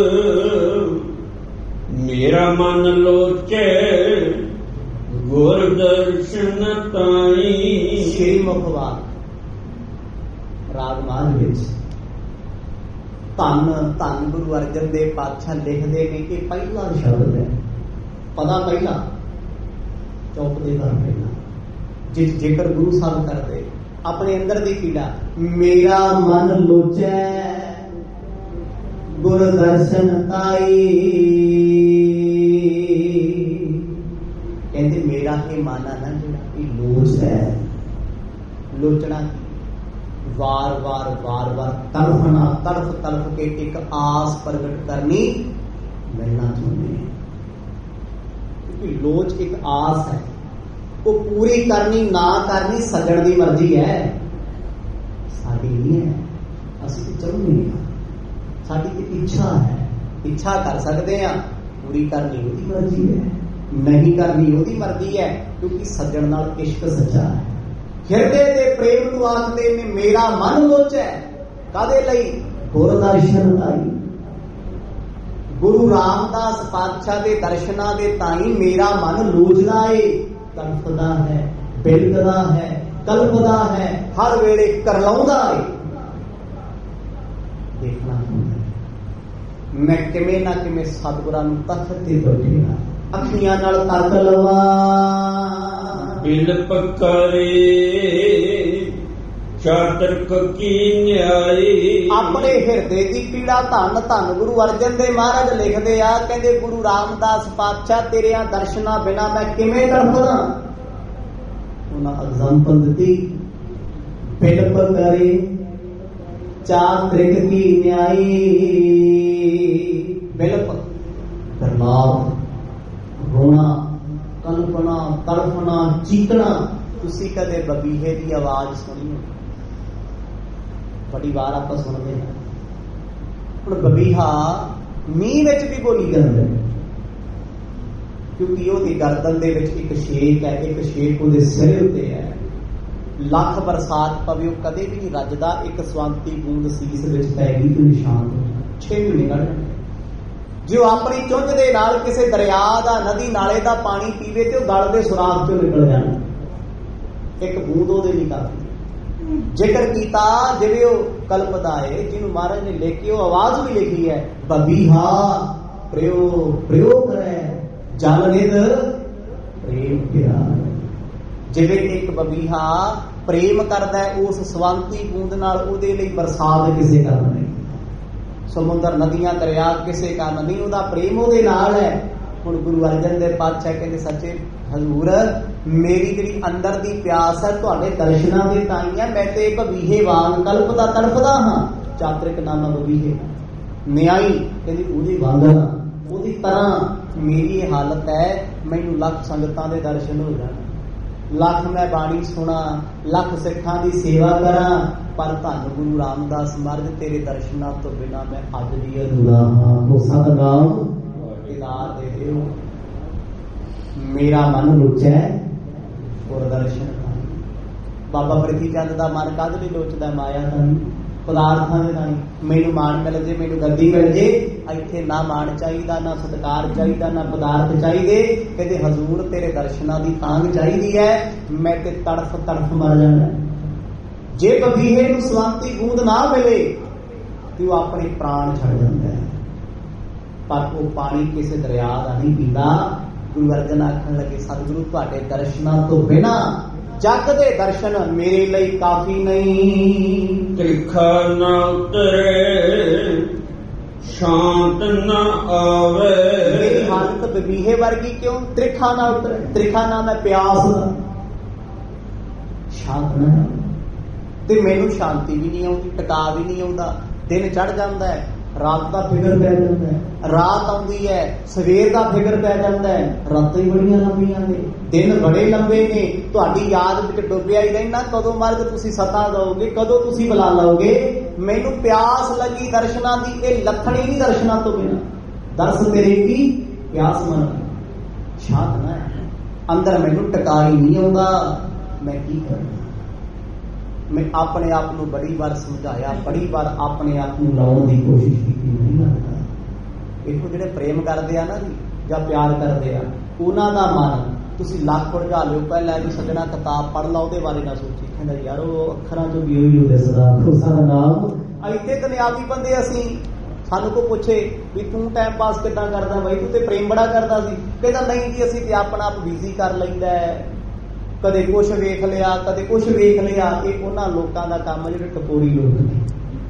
Speaker 2: ਮੇਰਾ ਮਨ ਲੋਚੇ, ਗੁਰ ਦਰਸ਼ਨ ਤਾਈ।
Speaker 1: ਸ੍ਰੀ ਮੁਖ ਵਾਕ ਰਾਗ ਮਾਝ ਵਿੱਚ ਧੰਨ ਧੰਨ ਗੁਰੂ ਅਰਜਨ ਦੇਵ ਪਾਤਸ਼ਾਹ ਲਿਖਦੇ ਨੇ ਕਿ ਪਹਿਲਾ ਸ਼ਬਦ ਹੈ, ਪਦਾ ਪਹਿਲਾ, ਚੌਪ ਦੇ ਘਰ ਪਹਿਲਾ। ਜਿਸ ਜੇਕਰ ਗੁਰੂ ਸਾਹਿਬ ਕਰਦੇ ਆਪਣੇ ਅੰਦਰ ਦੀ ਪੀੜਾ, ਮੇਰਾ ਮਨ ਲੋਚੈ ਗੁਰ ਦਰਸ਼ਨ ਤਾਈ। ਕਹਿੰਦੇ ਮੇਰਾ ਇਹ ਮਨ ਆ ਨਾ ਜਿਹੜਾ, ਇਹ ਲੋਚ ਹੈ। ਲੋਚਣਾ ਵਾਰ ਵਾਰ ਤੜਫਣਾ, ਤੜਫ ਕੇ ਇੱਕ ਆਸ ਪ੍ਰਗਟ ਕਰਨੀ, ਮਿਲਣਾ ਚਾਹੁੰਦੇ ਨੇ। ਕਿਉਂਕਿ ਲੋਚ ਇੱਕ ਆਸ ਹੈ, ਉਹ ਪੂਰੀ ਕਰਨੀ ਨਾ ਕਰਨੀ ਸੱਜਣ ਦੀ ਮਰਜ਼ੀ ਹੈ, ਸਾਡੀ ਨਹੀਂ ਹੈ। ਅਸੀਂ ਤਾਂ ਚਾਹੁੰਦੇ ਹਾਂ, ਸਾਡੀ ਇੱਕ ਇੱਛਾ ਹੈ, ਇੱਛਾ ਕਰ ਸਕਦੇ ਹਾਂ, ਪੂਰੀ ਕਰਨੀ ਉਹਦੀ ਮਰਜ਼ੀ ਹੈ, ਨਹੀਂ ਕਰਨੀ ਉਹਦੀ ਮਰਜ਼ੀ ਹੈ। ਕਿਉਂਕਿ ਸੱਜਣ ਨਾਲ ਇਸ਼ਕ ਸੱਚਾ ਹੈ। ਹਿਰਦੇ ਦੇ ਪ੍ਰੇਮ ਨੂੰ ਆਖਦੇ ਨੇ ਮੇਰਾ ਮਨ ਲੋਚੈ, ਕਾਹਦੇ ਲਈ? ਗੁਰ ਦਰਸ਼ਨ ਤਾਈ। ਗੁਰੂ ਰਾਮਦਾਸ ਪਾਤਸ਼ਾਹ ਦੇ ਦਰਸ਼ਨਾਂ ਦੇ ਤਾਈ ਮੇਰਾ ਮਨ ਲੋਚਦਾ ਏ, ਤੜਫਦਾ ਹੈ, ਬਿਲਕਦਾ ਹੈ, ਕਲਪਦਾ ਹੈ, ਹਰ ਵੇਲੇ ਕਰਲਾਉਂਦਾ ਏ। ਦੇਖਣਾ ਹੁੰਦਾ ਮੈਂ ਕਿਵੇਂ ਨਾ ਕਿਵੇਂ ਸਤਿਗੁਰਾਂ ਨੂੰ ਤਖਤ ਤੇ ਬੈਠੇਗਾ, ਅੱਖੀਆਂ ਨਾਲ ਤਰਕ ਲਵਾਂ।
Speaker 2: ਬਿਲਪ ਕਰੇ ਚਾਤ੍ਰਿਕ ਕੀ ਨਿਆਈ।
Speaker 1: ਆਪਣੇ ਹਿਰਦੇ ਦੀ ਪੀੜਾ ਧੰਨ ਧੰਨ ਗੁਰੂ ਅਰਜਨ ਦੇਵ ਮਹਾਰਾਜ ਲਿਖਦੇ ਆ, ਕਹਿੰਦੇ ਗੁਰੂ ਰਾਮਦਾਸ ਪਾਤਸ਼ਾਹ ਤੇਰਿਆਂ ਦਰਸ਼ਨਾਂ ਬਿਨਾ ਮੈਂ ਕਿਵੇਂ ਤੜਫਦਾ। ਉਹਨਾਂ ਐਗਜ਼ਾਮਪਲ ਦਿੱਤੀ, ਬਿਲਪ ਕਰੇ ਚਾਤ੍ਰਿਕ ਕੀ ਨਿਆਈ। ਬਿਲਪ ਕਰਨਾਪ, ਰੋਣਾ, ਕਲਪਨਾ, ਤੜਫਣਾ, ਚੀਕਣਾ। ਤੁਸੀਂ ਕਦੇ ਬਬੀਹੇ ਦੀ ਆਵਾਜ਼ ਸੁਣੀ ਹੋ? ਬੜੀ ਵਾਰ ਆਪਾਂ ਸੁਣਦੇ ਹਾਂ। ਹੁਣ ਬਬੀਹਾ ਮੀਂਹ ਵਿੱਚ ਵੀ ਬੋਲੀ ਜਾਂਦਾ, ਕਿਉਂਕਿ ਉਹਦੀ ਗਰਦਨ ਦੇ ਵਿੱਚ ਇੱਕ ਛੇਕ ਹੈ, ਇੱਕ ਛੇਕ ਉਹਦੇ ਸਿਰ ਉੱਤੇ ਹੈ। ਲੱਖ ਬਰਸਾਤ ਪਵੇ ਉਹ ਕਦੇ ਵੀ ਨਹੀਂ ਰੱਜਦਾ। ਇੱਕ ਸਵੰਤੀ ਬੂੰਦ ਸੀਸ ਵਿੱਚ ਪੈ ਗਈ ਤੇ ਨਿਸ਼ਾਨ 6 ਮਹੀਨੇ ਕੱਢ ਜਾਂਦੇ। ਜੇ ਉਹ ਆਪਣੀ ਚੁੰਝ ਦੇ ਨਾਲ ਕਿਸੇ ਦਰਿਆ ਦਾ, ਨਦੀ ਨਾਲੇ ਦਾ ਪਾਣੀ ਪੀਵੇ ਤੇ ਉਹ ਗਲ ਦੇ ਸੁਰਾਖ ਚੋਂ ਨਿਕਲ ਜਾਣਾ। ਇੱਕ ਬੂੰਦ ਉਹਦੇ ਲਈ ਕਾਫੀ। ਜ਼ਿਕਰ ਕੀਤਾ ਜਿਵੇਂ ਉਹ ਕਲਪਦਾ ਹੈ, ਜਿਹਨੂੰ ਮਹਾਰਾਜ ਨੇ ਲਿਖ ਕੇ ਉਹ ਆਵਾਜ਼ ਵੀ ਲਿਖੀ ਹੈ, ਬਬੀਹਾ ਪ੍ਰਯੋ ਪ੍ਰਯੋ ਕਰੇ ਜਲ ਨਿਧ ਪ੍ਰੇਮ ਪਿਆਰ। ਜਿਵੇਂ ਇੱਕ ਬਬੀਹਾ ਪ੍ਰੇਮ ਕਰਦਾ ਹੈ ਉਸ ਸਵੰਤੀ ਬੂੰਦ ਨਾਲ, ਉਹਦੇ ਲਈ ਬਰਸਾਤ ਕਿਸੇ ਕਾਰਨ ਨਹੀਂ, ਸਮੁੰਦਰ, ਨਦੀਆਂ, ਦਰਿਆ ਕਿਸੇ ਕਾਰਨ ਨਹੀਂ, ਉਹਦਾ ਪ੍ਰੇਮ ਉਹਦੇ ਨਾਲ ਹੈ। ਹੁਣ ਗੁਰੂ ਅਰਜਨ ਦੇਵ ਪਾਤਸ਼ਾਹ ਕਹਿੰਦੇ, ਸੱਚੇ ਹਜ਼ੂਰ ਮੇਰੀ ਜਿਹੜੀ ਅੰਦਰ ਦੀ ਪਿਆਸ ਹੈ ਤੁਹਾਡੇ ਦਰਸ਼ਨਾਂ ਦੇ ਤਾਈ ਹੈ। ਮੈਂ ਤੇ ਬਬੀਹੇ ਵਾਂਗ ਕਲਪਦਾ ਤੜਫਦਾ ਹਾਂ। ਚਾਤ੍ਰਿਕ ਨਾਮਾ ਬਬੀਹੇ ਨਿਆਈ, ਕਹਿੰਦੀ ਉਹਦੀ ਵਾਂਗ ਉਹਦੀ ਤਰ੍ਹਾਂ ਮੇਰੀ ਇਹ ਹਾਲਤ ਹੈ। ਮੈਨੂੰ ਲੱਖ ਸੰਗਤਾਂ ਦੇ ਦਰਸ਼ਨ ਹੋ ਜਾਣ, ਲੱਖ ਮੈਂ ਬਾਣੀ ਸੁਣਾ, ਲੱਖ ਸਿੱਖਾਂ ਦੀ ਸੇਵਾ ਕਰਾਂ, ਪਰ ਧੰਨ ਗੁਰੂ ਰਾਮਦਾਸ ਮਹਾਰਾਜ ਤੇਰੇ ਦਰਸ਼ਨਾਂ ਤੋਂ ਬਿਨਾਂ ਮੈਂ ਅੱਜ ਵੀ ਅਧੂਰਾ ਹਾਂ। ਉਹ ਸਤਿਨਾਮ ਦੀਦਾਰ ਦੇ ਦਿਓ, ਮੇਰਾ ਮਨ ਲੁੱਚੈ ਔਰ ਦਰਸ਼ਨ। ਬਾਬਾ ਪ੍ਰਿਥੀ ਚੰਦ ਦਾ ਮਨ ਕਾਹਦੇ ਲਈ ਲੋਚਦਾ? ਮਾਇਆ ਦਾ ਨਹੀਂ, ਪਦਾਰਥਾਂ ਦੇ ਨਹੀਂ। ਮੈਨੂੰ ਮਾਣ ਮਿਲ ਜੇ, ਮੈਨੂੰ ਗੱਦੀ ਮਿਲ ਜੇ, ਇੱਥੇ ਨਾ ਮਾਣ ਚਾਹੀਦਾ, ਨਾ ਸਤਿਕਾਰ ਚਾਹੀਦਾ, ਨਾ ਪਦਾਰਥ ਚਾਹੀਦੇ। ਕਹਿੰਦੇ ਹਜ਼ੂਰ ਤੇਰੇ ਦਰਸ਼ਨਾਂ ਦੀ ਤਾਂਘ ਚਾਹੀਦੀ ਹੈ, ਮੈਂ ਤੇ ਤੜਫ ਤੜਫ ਮਰ ਜਾਣਾ। ਜੇ ਬਬੀਹੇ ਨੂੰ ਸਵੰਤੀ ਬੂੰਦ ਨਾ ਮਿਲੇ ਤੇ ਉਹ ਆਪਣੇ ਪ੍ਰਾਣ ਛੱਡ ਜਾਂਦਾ ਹੈ। ਪਰ ਉਹ ਪਾਣੀ ਕਿਸੇ ਦਰਿਆ ਦਾ ਨਹੀਂ ਪੀਂਦਾ। ਗੁਰੂ ਅਰਜਨ ਆਖਣ ਲੱਗੇ, ਸਤਿਗੁਰੂ ਤੁਹਾਡੇ ਦਰਸ਼ਨਾਂ ਤੋਂ ਬਿਨਾ ਜਗ ਦੇ ਦਰਸ਼ਨ ਮੇਰੇ ਲਈ ਕਾਫੀ ਨਹੀਂ।
Speaker 2: ਤ੍ਰਿਖਾ ਨਾ ਉਤਰੇ ਸ਼ਾਂਤ ਨਾ ਆਵੇ।
Speaker 1: ਮੇਰੀ ਹਾਲਤ ਬਬੀਹੇ ਵਰਗੀ ਕਿਉਂ? ਤ੍ਰਿਖਾ ਨਾ ਉਤਰੇ, ਤ੍ਰਿਖਾ ਨਾ ਮੈਂ ਪਿਆਸ ਦਾ, ਸ਼ਾਂਤ ਨਾ, ਤੇ ਮੈਨੂੰ ਸ਼ਾਂਤੀ ਵੀ ਨਹੀਂ ਆਉਂਦੀ, ਟਿਕਾ ਵੀ ਨਹੀਂ ਆਉਂਦਾ। ਦਿਨ ਚੜ ਜਾਂਦਾ ਹੈ, ਰਾਤ ਦਾ ਫਿਕਰ ਪੈ ਜਾਂਦਾ ਹੈ, ਰਾਤ ਆਉਂਦੀ ਹੈ, ਸਵੇਰ ਦਾ ਫਿਕਰ ਪੈ ਜਾਂਦਾ ਹੈ। ਰਾਤਾਂ ਹੀ ਬੜੀਆਂ ਲੰਬੀਆਂ ਨੇ, ਦਿਨ ਬੜੇ ਲੰਬੇ ਨੇ, ਤੁਹਾਡੀ ਯਾਦ ਵਿੱਚ ਡੁੱਬਿਆ ਹੀ ਰਹਿਣਾ। ਕਦੋਂ ਮਰਦ ਤੁਸੀਂ ਸਤਾ ਦਓਗੇ, ਕਦੋਂ ਤੁਸੀਂ ਬੁਲਾ ਲਓਗੇ। ਮੈਨੂੰ ਪਿਆਸ ਲੱਗੀ ਦਰਸ਼ਨਾਂ ਦੀ, ਇਹ ਲੱਥਣੀ ਨਹੀਂ ਦਰਸ਼ਨਾਂ ਤੋਂ ਬਿਨਾਂ। ਦਰਸ ਤੇਰੇ ਕੀ ਪਿਆਸ ਮਨ, ਸ਼ਾਂਤ ਨਾ ਅੰਦਰ ਮੈਨੂੰ ਟਿਕਾ ਹੀ ਨਹੀਂ ਆਉਂਦਾ। ਮੈਂ ਕੀ ਕਰਾਂ? ਮੈਂ ਆਪਣੇ ਆਪ ਨੂੰ ਬੜੀ ਵਾਰ ਸਮਝਾਇਆ, ਬੜੀ ਵਾਰ ਆਪਣੇ ਆਪ ਨੂੰ ਲਾਉਣ ਦੀ ਕੋਸ਼ਿਸ਼ ਕੀਤੀ, ਨਹੀਂ ਲੱਗਦਾ। ਇਹੋ ਜਿਹੜੇ ਪ੍ਰੇਮ ਕਰਦੇ ਆ ਨਾ ਜੀ, ਜਾਂ ਪਿਆਰ ਕਰਦੇ ਆ, ਉਹਨਾਂ ਦਾ ਮਨ ਤੁਸੀਂ ਲੱਖ ਉਲਝਾ ਲਿਓ। ਪਹਿਲਾਂ ਵੀ ਸੱਜਣਾ ਕਿਤਾਬ ਪੜ੍ਹ ਲਾ, ਉਹਦੇ ਬਾਰੇ ਨਾ ਸੋਚੀ। ਕਹਿੰਦਾ ਯਾਰ ਉਹ ਅੱਖਰਾਂ ਚੋਂ ਵੀ ਉਹੀ ਦਿਸਦਾ, ਸਾਡਾ ਨਾਮ। ਇੱਥੇ ਦੁਨਿਆਵੀ ਬੰਦੇ ਅਸੀਂ, ਸਾਨੂੰ ਕੋਈ ਪੁੱਛੇ ਵੀ ਤੂੰ ਟਾਈਮ ਪਾਸ ਕਿੱਦਾਂ ਕਰਦਾ ਬਾਈ, ਤੂੰ ਤੇ ਪ੍ਰੇਮ ਬੜਾ ਕਰਦਾ ਸੀ। ਕਹਿੰਦਾ ਨਹੀਂ ਜੀ, ਅਸੀਂ ਤੇ ਆਪਣਾ ਆਪ ਬਿਜ਼ੀ ਕਰ ਲਈਦਾ ਹੈ, ਕਦੇ ਕੁਛ ਵੇਖ ਲਿਆ, ਕਦੇ ਕੁਛ ਵੇਖ ਲਿਆ। ਇਹ ਉਹਨਾਂ ਲੋਕਾਂ ਦਾ ਕੰਮ ਜਿਹੜੇ ਟਪੋਰੀ ਲੋਕ ਨੇ।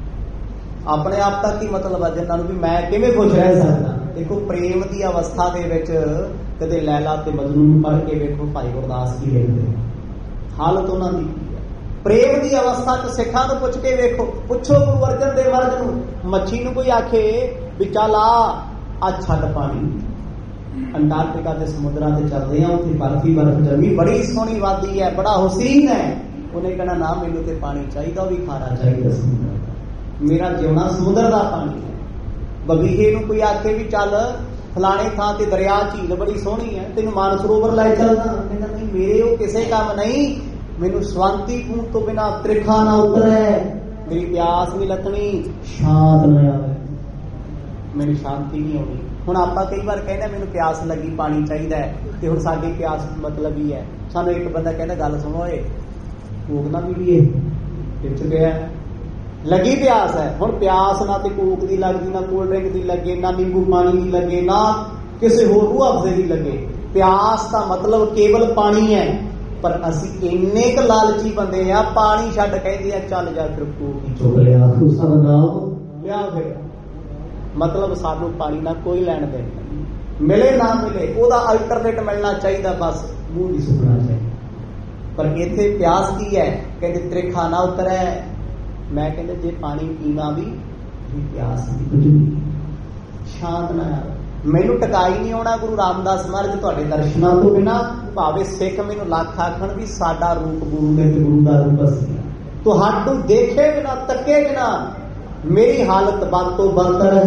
Speaker 1: ਆਪਣੇ ਆਪ ਤੱਕ ਹੀ ਮਤਲਬ ਆ ਜਿਨ੍ਹਾਂ ਨੂੰ ਵੀ ਮੈਂ ਕਿਵੇਂ ਖੁਸ਼ ਰਹਿ ਸਕਦਾ। ਦੇਖੋ ਪ੍ਰੇਮ ਦੀ ਅਵਸਥਾ ਦੇ ਵਿੱਚ ਕਦੇ ਲੈਲਾ ਤੇ ਮਜਨੂ ਨੂੰ ਪੜ੍ਹ ਕੇ ਵੇਖੋ ਭਾਈ ਗੁਰਦਾਸ ਕੀ ਲਿਖਦੇ, ਹਾਲਤ ਉਹਨਾਂ ਦੀ ਕੀ ਹੈ। ਪ੍ਰੇਮ ਦੀ ਅਵਸਥਾ 'ਚ ਸਿੱਖਾਂ ਨੂੰ ਪੁੱਛ ਕੇ ਵੇਖੋ, ਪੁੱਛੋ ਗੁਰੂ ਅਰਜਨ ਦੇਵ ਮਹਾਰਾਜ ਨੂੰ। ਮੱਛੀ ਨੂੰ ਕੋਈ ਆਖੇ ਵੀ ਚੱਲ ਆ ਛੱਡ ਪਾਣੀ, ਅੰਟਾਰਕਟਿਕਾ ਦੇ ਸਮੁੰਦਰਾਂ ਤੇ ਚੱਲਦੇ ਆ, ਉੱਥੇ ਬਰਫੀ ਬਰਫ ਜੰਮੀ, ਬੜੀ ਸੋਹਣੀ ਵਾਦੀ ਹੈ, ਬੜਾ ਹੁਸੀਨ ਹੈ। ਉਹਨੇ ਕਹਿਣਾ ਨਾ ਮੈਨੂੰ ਤੇ ਪਾਣੀ ਚਾਹੀਦਾ, ਉਹ ਵੀ ਖਾਣਾ ਚਾਹੀਦਾ ਸਮੁੰਦਰ ਦਾ, ਮੇਰਾ ਜਿਉਣਾ ਸਮੁੰਦਰ ਦਾ ਪਾਣੀ ਹੈ। ਬਬੀਹੇ ਨੂੰ ਕੋਈ ਆਖੇ ਵੀ ਚੱਲ ਫਲਾਣੇ ਥਾਂ ਤੇ ਦਰਿਆ ਝੀਲ ਬੜੀ ਸੋਹਣੀ ਹੈ, ਤੈਨੂੰ ਮਾਨ ਸਰੋਵਰ ਲੈ ਚੱਲਦਾ, ਕਹਿੰਦਾ ਨਹੀਂ ਮੇਰੇ ਉਹ ਕਿਸੇ ਕੰਮ ਨਹੀਂ। ਮੈਨੂੰ ਸਵੰਤੀ ਬੂੰਦ ਤੋਂ ਬਿਨਾਂ ਤ੍ਰਿਖਾ ਨਾ ਉਤਰੇ, ਮੇਰੀ ਪਿਆਸ ਨਹੀਂ ਲੱਥਣੀ, ਸ਼ਾਂਤ ਨਾ ਆਵੇ, ਮੈਨੂੰ ਸ਼ਾਂਤੀ ਨਹੀਂ ਆਉਣੀ। ਹੁਣ ਆਪਾਂ ਕਈ ਵਾਰ ਕਹਿੰਦੇ ਮੈਨੂੰ ਪਿਆਸ ਲੱਗੀ, ਪਾਣੀ ਚਾਹੀਦਾ ਹੈ, ਤੇ ਹੁਣ ਸਾਡੀ ਪਿਆਸ ਮਤਲਬ ਹੀ ਹੈ। ਸਾਨੂੰ ਇੱਕ ਬੰਦਾ ਕਹਿੰਦਾ ਗੱਲ ਸੁਣੋ, ਏ ਕੋਕ ਨਾ ਪੀਈਏ, ਵਿੱਚ ਪਿਆ ਲੱਗੀ ਪਿਆਸ ਹੈ। ਹੁਣ ਪਿਆਸ ਨਾ ਤੇ ਕੋਕ ਦੀ ਲੱਗਦੀ, ਨਾ ਕੋਲਡ ਡਰਿੰਕ ਦੀ ਲੱਗੇ, ਨਾ ਨਿੰਬੂ ਪਾਣੀ ਦੀ ਲੱਗੇ, ਨਾ ਕਿਸੇ ਹੋਰ ਰੂਹ ਅਫਜ਼ੇ ਦੀ ਲੱਗੇ। ਪਿਆਸ ਦਾ ਮਤਲਬ ਕੇਵਲ ਪਾਣੀ ਹੈ। पर असी इन्ने क लालची बंदे आ, पानी छड्ड कहंदे आ चल जा फिर कोकी चुक लिया सब नाम लिया फिर। मतलब सानू पानी ना कोई लैण देण नहीं, मिले ना मिले ओदा अल्टरनेट मिलना चाहिए, बस मूँह नहीं सुकना चाहिए। पर इत्थे प्यास की है, कहते त्रिखा ना उतरै। मैं कहते जे पानी पीवा भी प्यास नहीं, कुछ नहीं, शांत ना आवे। मैनू टकाई नहीं आना गुरु रामदास महाराज तुहाडे दर्शनां तो बिना, भावे सिख मैनू लख आखण भी साडा रूप गुरु ने ते गुरु दा रूप असीं, तुहाडू देखे बिना तके बिना मेरी हालत बातों बदतर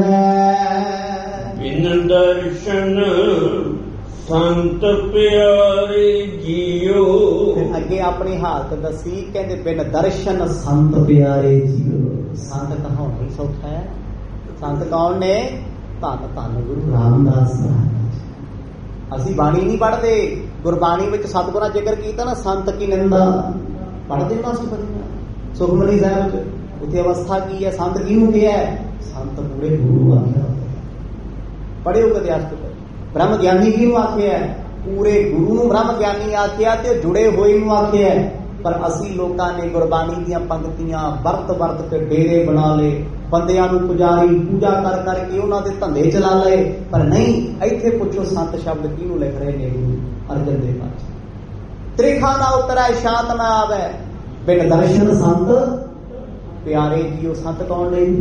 Speaker 1: है।
Speaker 2: बिन दर्शन संत प्यारे जियो।
Speaker 1: अगे अपनी हालत दसी, कहते बिन दर्शन संत प्यारे जियो। संत कहाउणा ही सौखा है। संत कौन ने? धन धन गुरु रामदास महाराज। असी बाणी नहीं पढ़ते, गुरबाणी विच सतगुरां जिक्र कीता ना संत की निंदा पढ़ते ना सुखमनी साहिब उत्थे अवस्था की है, संत किहनूं कहा है? संत पूरे गुरु आख्या। पढ़िओ कदे अष्ट ब्रह्म ज्ञानी किहनूं आख्या है? पूरे गुरु नूं ब्रह्म ज्ञानी आख्या ते जुड़े होए नूं आख्या है। पर असी लोगों ने गुरबाणी दीयां पंक्तियां वरत वरत के डेरे बना ले, बंदियां नूं पुजारी पूजा कर करके उन्हां दे धंधे चला लए। पर नहीं, इत्थे पुछो संत शब्द किहनूं लिख रहे ने गुरु अर्जन देव पातशाह। त्रिखा ना उतरै शांत ना आवे, बिन दर्शन संत प्यारे जियो। संत कौन ने?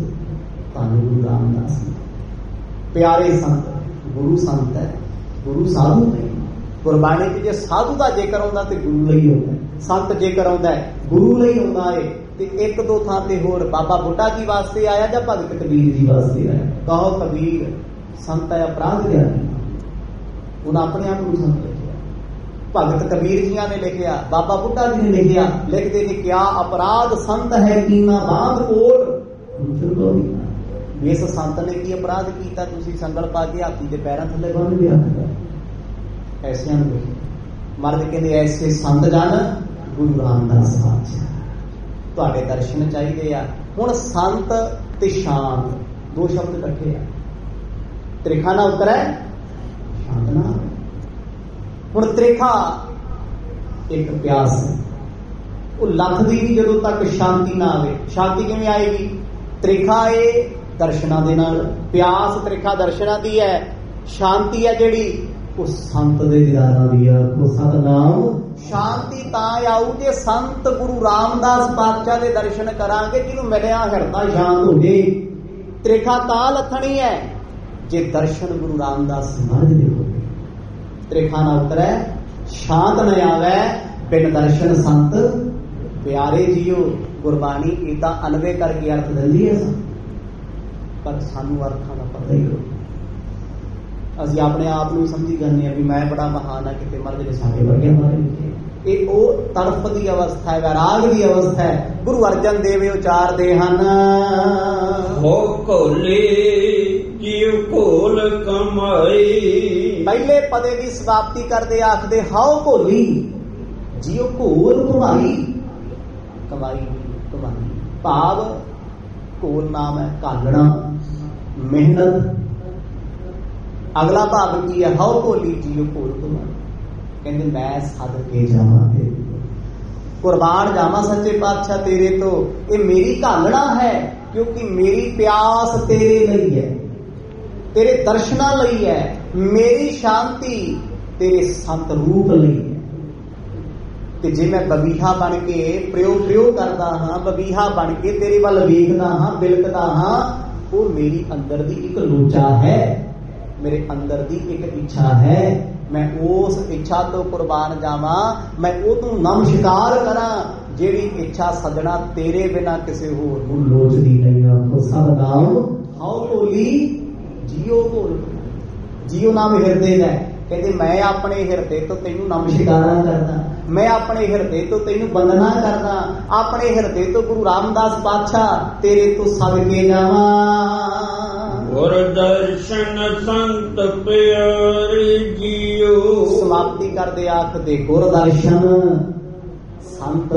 Speaker 1: धन गुरु रामदास प्यारे संत। गुरु संत है, गुरु साधु नहीं। गुरबाणी च जे साधु का जिक्र आउंदा ते गुरु लई आउंदा, संत जिक्र आउंदा है गुरु लई आउंदा है। ते एक दो थां ते होर बाबा बुड्ढा जी वास्ते आया जां भगत कबीर जी वास्ते आया? कहो कबीर संत है अपराध ज्ञानी, उन्हें अपने आप को संत लिखिया। भगत कबीर जिया ने लिखिया, बाबा बुड्ढा जी ने लिखिया। लिखते ने क्या अपराध संत है कीना बांध कोट। इस संत ने की अपराध किया? तुसी संगल पा के हाथी के पैरों थले बन गया। ऐसे मर्द कहते ऐसे संत जन गुरु रामदास पातशाह। तुहाडे दर्शन चाहिए आ। हुण संत ते शांत दो शब्द इकट्ठे आ। त्रिखा ना उतरै शांत ना। हुण त्रिखा एक प्यास है, वो लखदी भी जदों तक शांति ना आवे। शांति किवें आएगी? त्रिखा है दर्शनां दे नाल। प्यास त्रिखा दर्शनां दी है, शांति है जिहड़ी उस संत दे दीदारां दी है। वो सतनाम शांति तां आऊ जे संत गुरु रामदास पातशाह दे दर्शन करांगे, जिन्हों मिलिया हिरदा शांत हो जाए। त्रिखा तां लथणी है जे दर्शन गुरु रामदास महाराज दे हो। त्रिखा ना उतरै शांत न आवे, बिन दर्शन संत प्यारे जियो। गुरबाणी इदा अनवे करके अर्थ दिंदी है, पर सानू अर्थां दा पता ही हो। ਅਸੀਂ ਆਪਣੇ ਆਪ ਨੂੰ ਸਮਝੀ ਜਾਂਦੇ ਆ ਵੀ ਮੈਂ ਬੜਾ ਮਹਾਨ ਆ, ਕਿਤੇ ਮਰਦ ਨੇ ਸਾਡੇ ਵਰਗੇ ਮਾਰੇ ਲਿਖੇ। ਇਹ ਉਹ ਤੜਫ ਦੀ ਅਵਸਥਾ ਹੈ, ਵੈਰਾਗ ਦੀ ਅਵਸਥਾ ਹੈ। ਗੁਰੂ ਅਰਜਨ ਦੇਵ ਉਚਾਰਦੇ ਹਨ,
Speaker 2: ਹੋ ਘੋਲੇ ਜੀਉ ਘੋਲ ਕਮਾਈ।
Speaker 1: ਪਹਿਲੇ ਪਦੇ ਦੀ ਸਮਾਪਤੀ ਕਰਦੇ ਆਖਦੇ ਹਾਉ ਘੋਲੀ ਜੀਉ ਘੋਲ ਕਮਾਈ। ਕਮਾਈ ਕਮਾਈ ਭਾਵ ਘੋਲ ਨਾਮ ਹੈ ਘਾਲਣਾ, ਮਿਹਨਤ। अगला भाव की है हाउ भोली जीओ भोल कमाई। कहते मैं सद के जावा कुर्बान जावा सच्चे पातशाह तेरे तो। ये मेरी घालना है, क्योंकि मेरी प्यास तेरे लई है, तेरे दर्शना लई है। मेरी शांति तेरे संत रूप लई है। ते जे मैं बबीहा बन के प्रियो करता हाँ, बबीहा बन के तेरे वाल वेखदा हाँ, बिलकदा हाँ, वो मेरी अंदर दी एक लोचा है, मेरे अंदर दी एक इच्छा है। मैं उस इच्छा तो कुर्बान जावा, मैं वो तू नमस्कार करा जेड़ी इच्छा सजना तेरे बिना किसी होर नूं लोचदी नहीं। आखो सब नाम हाउ भोली जियो भोल। जियो नाम हिरदे दा। कहते मैं अपने हिरदे तो तेनू नमस्कारा करदा, मैं अपने हिरदे तो तेनू वंदना करदा, अपने हिरदे तो गुरु रामदास पातशाह तेरे तो सदके जावा।
Speaker 2: गुर दर्शन संत प्यारे जियो।
Speaker 1: समाप्ति करदे आखदे गुर दर्शन संत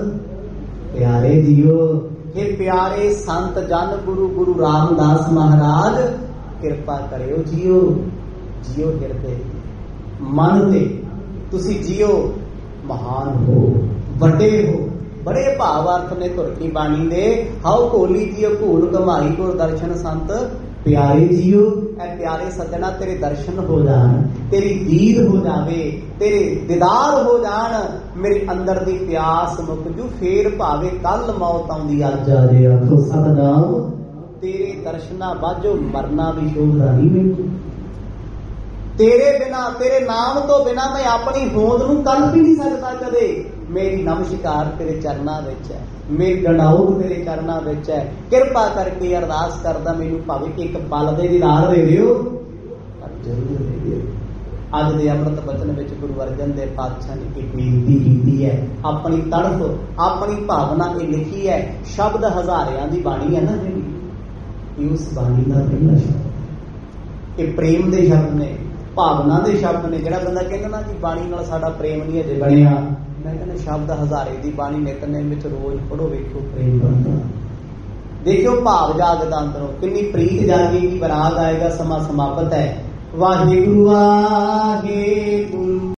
Speaker 1: प्यारे जियो। हे प्यारे संत जन गुरु गुरु रामदास महाराज कृपा करियो जियो। जियो हिरदे मन ते तुसी जियो। महान हो, ਵੱਡੇ हो। बड़े भाव अर्थ ने धुर की बाणी दे। हाउ भोली जियो भूल कमाई गुर दर्शन संत प्यारे जियो। ऐ प्यारे सज्जना तेरे दर्शन हो जान, तेरी दीद हो जावे, तेरे दीदार हो जान, मेरे अंदर दी प्यास मुक जू, फेर भावे कल मौत आउंदी अज आ जे। आखो सतनाम तेरे दर्शना बाजो मरना भी शोभा नहीं मिलती। तेरे बिना, तेरे नाम तो बिना मैं अपनी होंद नूं कल्प ही नहीं सकता कदे। मेरी नमस्कार तेरे चरना विच है, मेरी डंडाउत तेरे चरना विच है। किरपा करके अरदास करदा मैनूं भावें एक पल दे दीदार दे दिओ, पर जरूर दे दिओ। अज दे अमृत बचन विच गुरु अर्जन देव पातशाह ने एक बेनती कीती है, अपनी तड़फ, अपनी भावना ये लिखी है। शब्द हजारियां दी बाणी है ना जिहड़ी, उस बाणी दा पहला शब्द ये प्रेम दे शब्द ने, भावना दे शब्द ने। जिहड़ा बंदा कहंदा ना कि बाणी नाल साडा प्रेम नहीं अजे बनिया, मैं कहना शब्द हजारे दी बाणी नितनेम विच रोज पढ़ो, वेखो प्रेम बनदा। देखियो भाव जागदा अंदरों, कितनी प्रीत जागेगी, विराग आएगा, समा समाप्त है। वाहिगुरू वाहिगुरू।